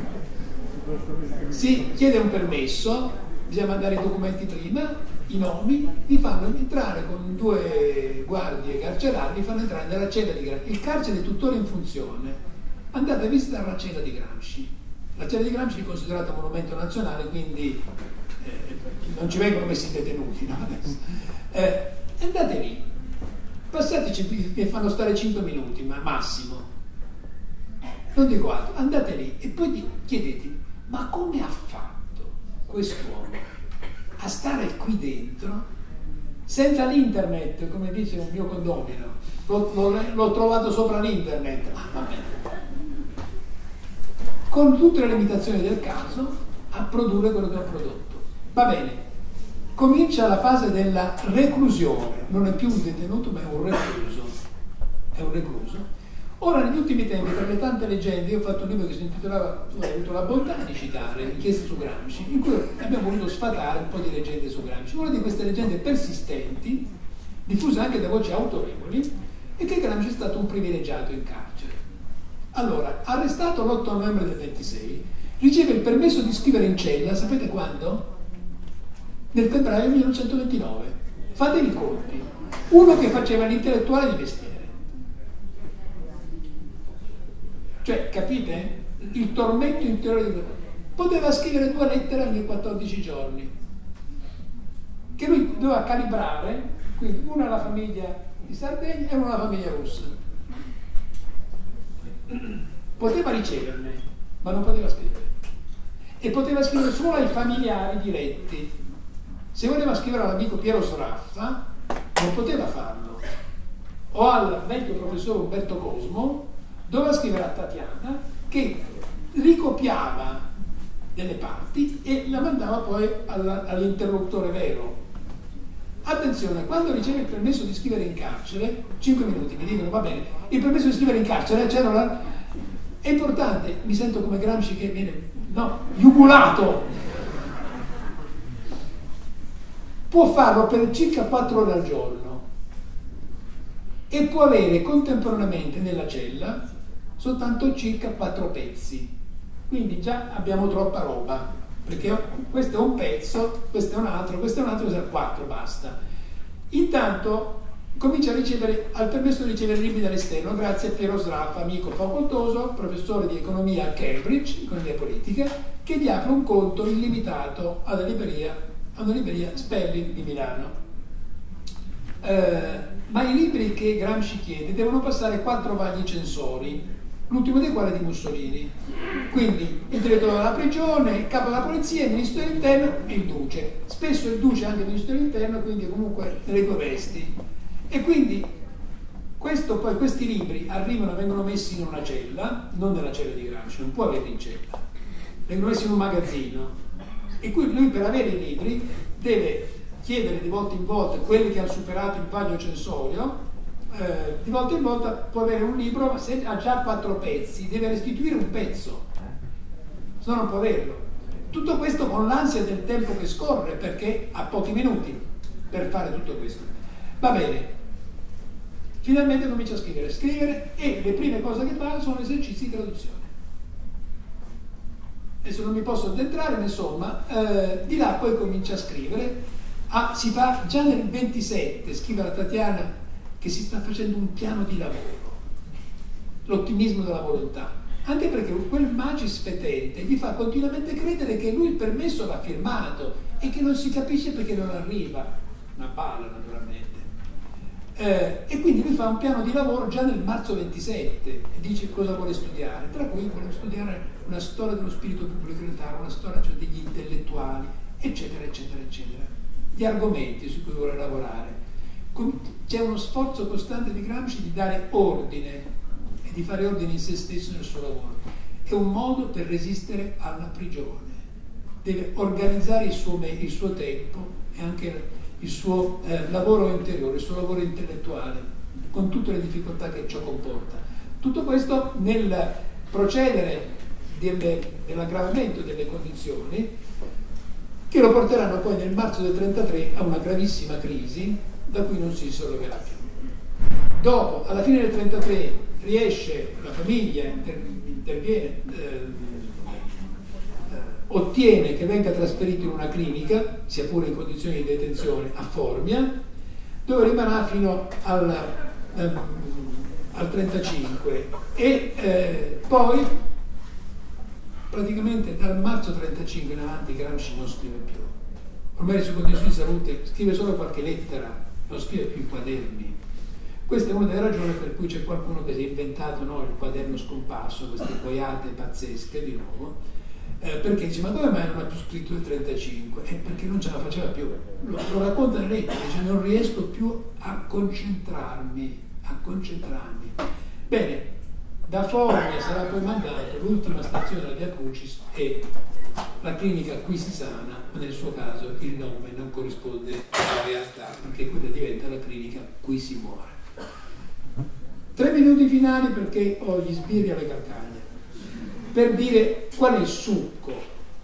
si chiede un permesso, bisogna mandare i documenti prima, i nomi, vi fanno entrare con due guardie carcerali, vi fanno entrare nella cella di Gramsci. Il carcere è tuttora in funzione, andate a visitare la cella di Gramsci. La cella di Gramsci è considerata monumento nazionale, quindi eh, non ci vengono messi i detenuti, no? eh, andate lì, passateci, vi fanno stare cinque minuti, ma massimo, non dico altro, andate lì e poi chiedete: ma come ha fatto quest'uomo a stare qui dentro senza l'internet, come dice un mio condomino, l'ho, l'ho, l'ho trovato sopra l'internet, ah, va bene, con tutte le limitazioni del caso a produrre quello che ha prodotto. Va bene, comincia la fase della reclusione, non è più un detenuto ma è un recluso, è un recluso. Ora, negli ultimi tempi, tra le tante leggende, io ho fatto un libro che si intitolava, tu hai avuto la bontà di citare, inchieste su Gramsci, in cui abbiamo voluto sfatare un po' di leggende su Gramsci. Una di queste leggende persistenti, diffuse anche da voci autorevoli, è che Gramsci è stato un privilegiato in carcere. Allora, arrestato l'otto novembre del ventisei, riceve il permesso di scrivere in cella, sapete quando? Nel febbraio millenovecentoventinove. Fatevi i conti. Uno che faceva l'intellettuale di mestiere. Cioè, capite? Il tormento interiore di quello. Poteva scrivere due lettere ogni quattordici giorni, che lui doveva calibrare, quindi una alla famiglia di Sardegna e una alla famiglia russa. Poteva riceverne, ma non poteva scrivere. E poteva scrivere solo ai familiari diretti. Se voleva scrivere all'amico Piero Sraffa, non poteva farlo. O al vecchio professore Umberto Cosmo, doveva scrivere a Tatiana, che ricopiava delle parti e la mandava poi alla, all'interlocutore vero. Attenzione, quando riceve il permesso di scrivere in carcere, cinque minuti, mi dicono va bene, il permesso di scrivere in carcere c'era la, È importante, mi sento come Gramsci che viene, no, jugulato. Può farlo per circa quattro ore al giorno e può avere contemporaneamente nella cella soltanto circa quattro pezzi. Quindi già abbiamo troppa roba, perché questo è un pezzo, questo è un altro, questo è un altro, questo è quattro, basta. Intanto comincia a ricevere, al permesso di ricevere libri dall'esterno grazie a Piero Sraffa, amico facoltoso, professore di economia a Cambridge, economia politica, che gli apre un conto illimitato alla libreria, a una libreria Sperling di Milano. Eh, ma i libri che Gramsci chiede devono passare quattro vagli censori, l'ultimo dei quali è di Mussolini. Quindi il direttore della prigione, il capo della polizia, il ministro dell'interno e il duce. Spesso il duce è anche il ministro dell'interno, quindi comunque nelle due vesti. E quindi questo, poi, questi libri arrivano, vengono messi in una cella, non nella cella di Gramsci, non può averli in cella, vengono messi in un magazzino, e qui lui per avere i libri deve chiedere di volta in volta quelli che hanno superato il vaglio censorio, eh, di volta in volta può avere un libro, ma se ha già quattro pezzi deve restituire un pezzo, se no non può averlo. Tutto questo con l'ansia del tempo che scorre, perché ha pochi minuti per fare tutto questo. Va bene. Finalmente comincia a scrivere, scrivere e le prime cose che fa sono esercizi di traduzione. Adesso non mi posso addentrare, ma insomma, eh, di là poi comincia a scrivere, ah, si fa già nel ventisette, scrive la Tatiana che si sta facendo un piano di lavoro, l'ottimismo della volontà, anche perché quel magis fetente gli fa continuamente credere che lui il permesso l'ha firmato e che non si capisce perché non arriva, una palla naturalmente. Eh, e quindi lui fa un piano di lavoro già nel marzo ventisette e dice cosa vuole studiare, tra cui vuole studiare una storia dello spirito pubblico unitario, una storia, cioè, degli intellettuali, eccetera, eccetera, eccetera, gli argomenti su cui vuole lavorare. C'è uno sforzo costante di Gramsci di dare ordine e di fare ordine in se stesso nel suo lavoro. È un modo per resistere alla prigione, deve organizzare il suo, il suo tempo e anche il suo eh, lavoro interiore, il suo lavoro intellettuale, con tutte le difficoltà che ciò comporta. Tutto questo nel procedere delle, dell'aggravamento delle condizioni che lo porteranno poi nel marzo del trentatré a una gravissima crisi da cui non si risolverà più. Dopo, alla fine del trentatré, riesce, la famiglia inter, interviene, eh, ottiene che venga trasferito in una clinica, sia pure in condizioni di detenzione, a Formia, dove rimarrà fino al, um, al trentacinque e eh, poi praticamente dal marzo trentacinque in avanti Gramsci non scrive più. Ormai le sue condizioni di salute, scrive solo qualche lettera, non scrive più i quaderni. Questa è una delle ragioni per cui c'è qualcuno che si è inventato, no, il quaderno scomparso, queste boiate pazzesche di nuovo. Eh, perché dice, ma come mai non ha più scritto il trentacinque? Eh, perché non ce la faceva più. Lo, lo racconta nelle lettere, dice, non riesco più a concentrarmi, a concentrarmi. Bene, da Formia sarà poi mandato l'ultima stazione da Via Crucis e la clinica Qui si sana, ma nel suo caso il nome non corrisponde alla realtà, perché quella diventa la clinica Qui si muore. Tre minuti finali perché ho gli sbirri alle calcagna. Per dire qual è il succo.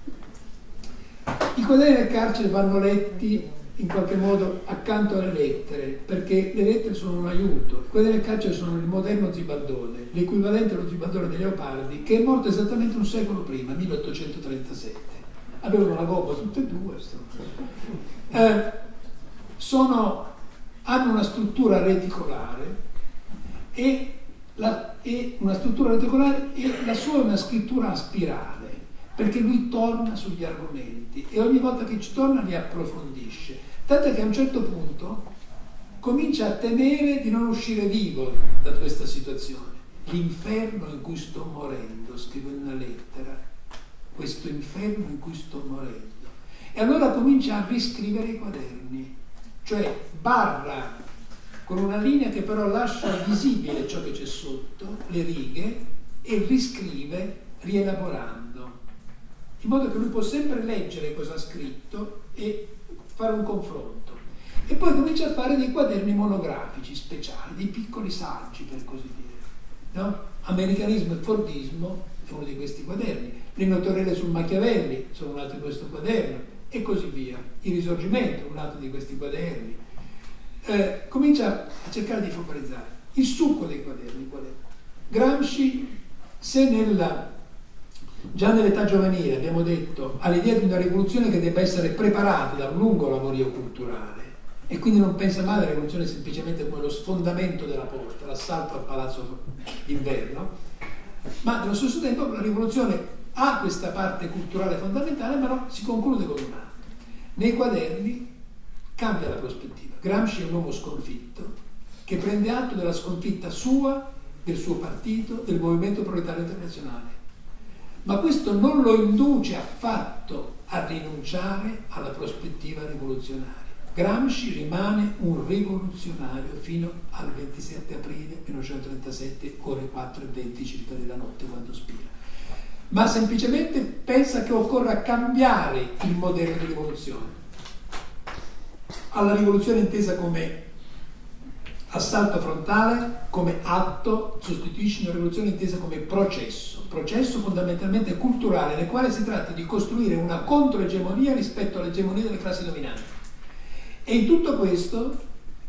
I quaderni del carcere vanno letti in qualche modo accanto alle lettere, perché le lettere sono un aiuto. I quaderni del carcere sono il moderno Zibaldone, l'equivalente allo Zibaldone di Leopardi, che è morto esattamente un secolo prima, milleottocentotrentasette. Avevano la gobba tutte e due. Eh, sono, hanno una struttura reticolare e La, è una struttura reticolare e la sua è una scrittura a spirale, perché lui torna sugli argomenti e ogni volta che ci torna li approfondisce, tanto che a un certo punto comincia a temere di non uscire vivo da questa situazione. L'inferno in cui sto morendo, scrive una lettera, questo inferno in cui sto morendo, e allora comincia a riscrivere i quaderni, cioè barra con una linea che però lascia visibile ciò che c'è sotto, le righe, e riscrive rielaborando, in modo che lui può sempre leggere cosa ha scritto e fare un confronto. E poi comincia a fare dei quaderni monografici speciali, dei piccoli saggi, per così dire, no? Americanismo e Fordismo è uno di questi quaderni, le notorielle sul Machiavelli sono un altro di questo quaderno, e così via. Il Risorgimento è un altro di questi quaderni. Eh, comincia a cercare di focalizzare il succo dei quaderni. Qual è? Gramsci, se nella, già nell'età giovanile abbiamo detto ha l'idea di una rivoluzione che debba essere preparata da un lungo lavorio culturale, e quindi non pensa mai alla rivoluzione semplicemente come lo sfondamento della porta, l'assalto al palazzo d'inverno, ma nello stesso tempo la rivoluzione ha questa parte culturale fondamentale, ma no, si conclude con un altro. Nei quaderni cambia la prospettiva. Gramsci è un uomo sconfitto che prende atto della sconfitta sua, del suo partito, del movimento proletario internazionale, ma questo non lo induce affatto a rinunciare alla prospettiva rivoluzionaria. Gramsci rimane un rivoluzionario fino al ventisette aprile millenovecentotrentasette, ore quattro e venti circa della notte, quando spira, ma semplicemente pensa che occorra cambiare il modello di rivoluzione. Alla rivoluzione intesa come assalto frontale, come atto, sostituisce una rivoluzione intesa come processo, processo fondamentalmente culturale, nel quale si tratta di costruire una controegemonia rispetto all'egemonia delle classi dominanti. E in tutto questo,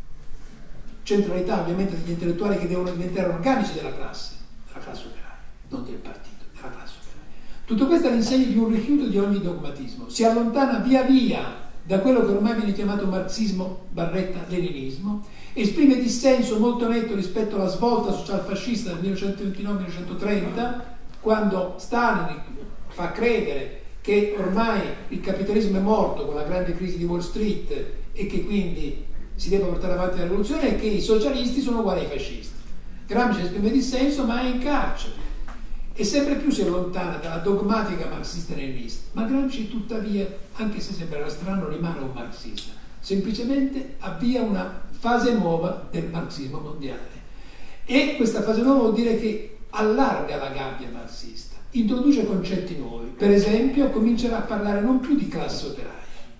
centralità ovviamente degli intellettuali che devono diventare organici della classe, della classe operaia, non del partito, della classe operaia. Tutto questo è all'insegna di un rifiuto di ogni dogmatismo. Si allontana via via da quello che ormai viene chiamato marxismo barretta leninismo, esprime dissenso molto netto rispetto alla svolta socialfascista del millenovecentoventinove millenovecentotrenta, quando Stalin fa credere che ormai il capitalismo è morto con la grande crisi di Wall Street e che quindi si deve portare avanti la rivoluzione, e che i socialisti sono uguali ai fascisti. Gramsci esprime dissenso, ma è in carcere e sempre più si allontana dalla dogmatica marxista-leninista. Ma Gramsci tuttavia, anche se sembrerà strano, rimane un marxista, semplicemente avvia una fase nuova del marxismo mondiale, e questa fase nuova vuol dire che allarga la gabbia marxista, introduce concetti nuovi. Per esempio comincerà a parlare non più di classe operaia,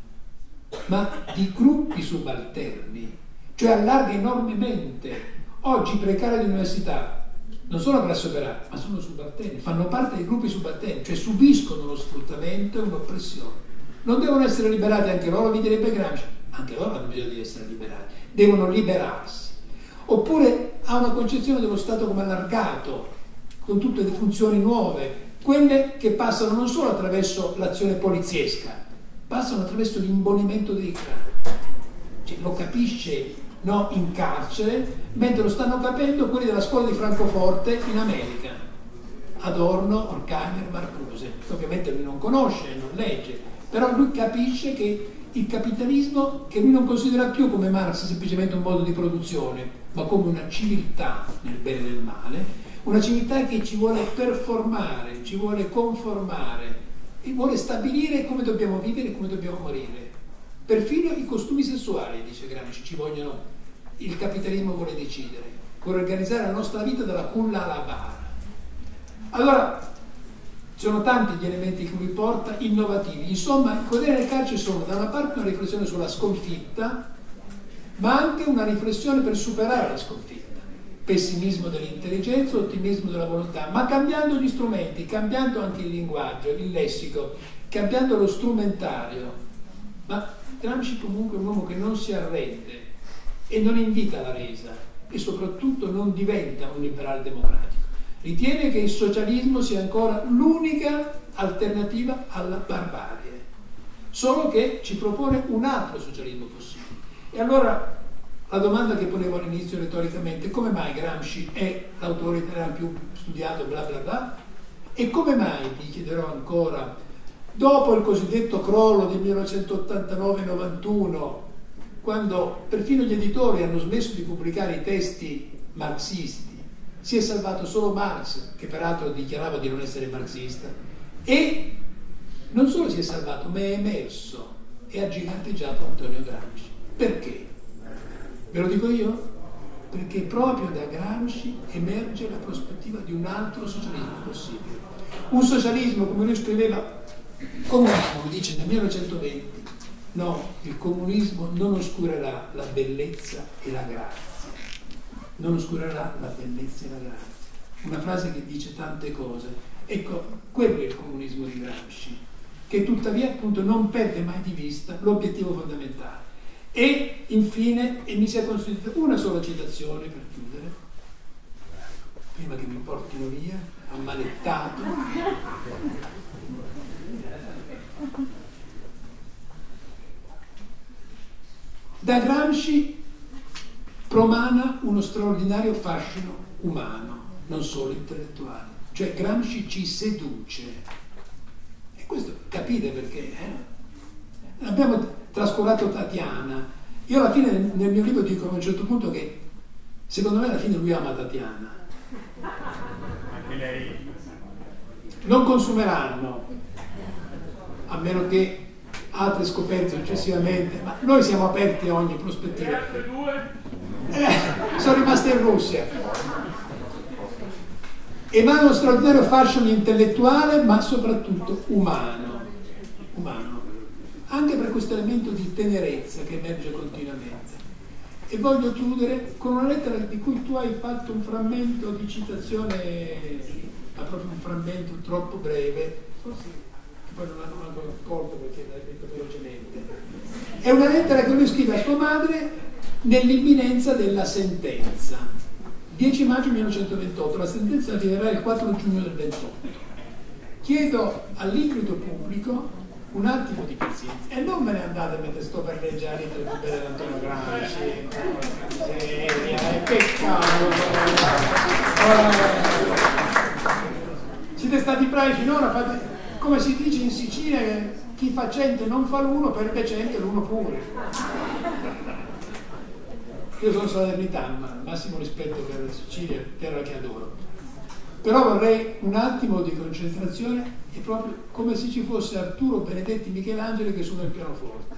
ma di gruppi subalterni, cioè allarga enormemente. Oggi i precari dell'università non sono classe operaia, ma sono subalterni, fanno parte dei gruppi subalterni, cioè subiscono lo sfruttamento e un'oppressione. Non devono essere liberati anche loro, vi direbbe Gramsci, anche loro hanno bisogno di essere liberati, devono liberarsi. Oppure ha una concezione dello Stato come allargato, con tutte le funzioni nuove, quelle che passano non solo attraverso l'azione poliziesca, passano attraverso l'imbolimento dei clan. Cioè, lo capisce, no, in carcere, mentre lo stanno capendo quelli della scuola di Francoforte in America, Adorno, Horkheimer, Marcuse, che ovviamente lui non conosce, non legge, però lui capisce che il capitalismo, che lui non considera più come Marx semplicemente un modo di produzione, ma come una civiltà nel bene e nel male, una civiltà che ci vuole performare, ci vuole conformare e vuole stabilire come dobbiamo vivere e come dobbiamo morire. Perfino i costumi sessuali, dice Gramsci, ci vogliono, il capitalismo vuole decidere, vuole organizzare la nostra vita dalla culla alla bara. Allora, sono tanti gli elementi che lui porta, innovativi. Insomma, i quaderni del carcere sono da una parte una riflessione sulla sconfitta, ma anche una riflessione per superare la sconfitta. Pessimismo dell'intelligenza, ottimismo della volontà, ma cambiando gli strumenti, cambiando anche il linguaggio, il lessico, cambiando lo strumentario. Ma Gramsci comunque è un uomo che non si arrende e non invita alla resa e soprattutto non diventa un liberale democratico. Ritiene che il socialismo sia ancora l'unica alternativa alla barbarie, solo che ci propone un altro socialismo possibile. E allora la domanda che ponevo all'inizio retoricamente, come mai Gramsci è l'autore italiano più studiato, bla bla bla, e come mai, vi chiederò ancora, dopo il cosiddetto crollo del millenovecentottantanove novantuno, quando perfino gli editori hanno smesso di pubblicare i testi marxisti, si è salvato solo Marx, che peraltro dichiarava di non essere marxista, e non solo si è salvato, ma è emerso e ha giganteggiato Antonio Gramsci. Perché? Ve lo dico io? Perché proprio da Gramsci emerge la prospettiva di un altro socialismo possibile. Un socialismo, come lui scriveva, comunismo, mi dice nel millenovecentoventi, no, il comunismo non oscurerà la bellezza e la grazia. Non oscurerà la bellezza e la grazia. una frase che dice tante cose. Ecco, quello è il comunismo di Gramsci, che tuttavia appunto non perde mai di vista l'obiettivo fondamentale. E infine, e mi sia consentita una sola citazione per chiudere, prima che mi portino via, ammanettato. Da Gramsci promana uno straordinario fascino umano, non solo intellettuale. Cioè Gramsci ci seduce. E questo capite perché? Eh? Abbiamo trascurato Tatiana. Io alla fine nel mio libro dico a un certo punto che secondo me alla fine lui ama Tatiana. Anche lei. Non consumeranno, a meno che altre scoperte successivamente, ma noi siamo aperti a ogni prospettiva. Le altre due? Eh, sono rimaste in Russia. Emana uno straordinario fascino intellettuale, ma soprattutto umano. Umano. Anche per questo elemento di tenerezza che emerge continuamente. E voglio chiudere con una lettera di cui tu hai fatto un frammento di citazione, ma proprio un frammento troppo breve, forse che poi non hanno manco accolto perché l'hai detto velocemente. È una lettera che lui scrive a sua madre nell'imminenza della sentenza. dieci maggio millenovecentoventotto, la sentenza arriverà il quattro giugno del ventotto. Chiedo all'incrito pubblico un attimo di pazienza e non me ne andate mentre sto per leggere le più belle d'Antonio Gramsci. Che peccato! Siete stati bravi finora, fate, come si dice in Sicilia, che chi fa cento non fa l'uno, perde cento l'uno pure. Io sono salernitano, ma massimo rispetto per la Sicilia, terra che adoro. Però vorrei un attimo di concentrazione, è proprio come se ci fosse Arturo Benedetti Michelangelo che suona il pianoforte.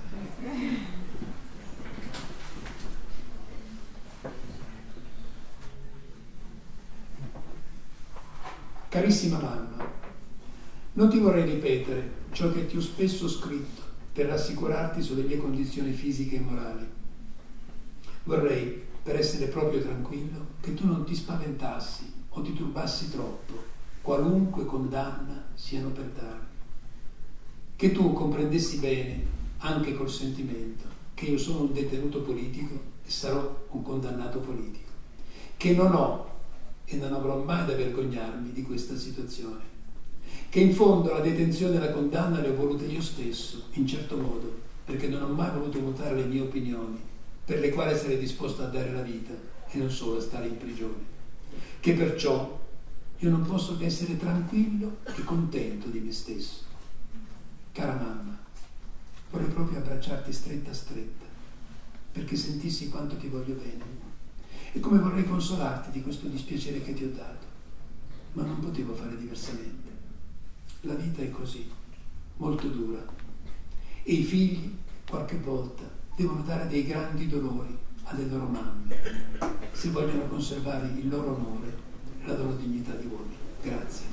Carissima mamma, non ti vorrei ripetere ciò che ti ho spesso scritto per rassicurarti sulle mie condizioni fisiche e morali. Vorrei, per essere proprio tranquillo, che tu non ti spaventassi o ti turbassi troppo, qualunque condanna siano per darmi. Che tu comprendessi bene, anche col sentimento, che io sono un detenuto politico e sarò un condannato politico, che non ho e non avrò mai da vergognarmi di questa situazione, che in fondo la detenzione e la condanna le ho volute io stesso, in certo modo, perché non ho mai voluto mutare le mie opinioni, per le quali sarei disposto a dare la vita e non solo a stare in prigione. Che perciò io non posso che essere tranquillo e contento di me stesso. Cara mamma, vorrei proprio abbracciarti stretta stretta, perché sentissi quanto ti voglio bene, e come vorrei consolarti di questo dispiacere che ti ho dato, ma non potevo fare diversamente. La vita è così, molto dura, e i figli, qualche volta, devono dare dei grandi dolori alle loro mamme, se vogliono conservare il loro onore e la loro dignità di uomini. Grazie.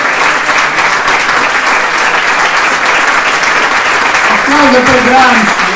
Applauso per Gramsci.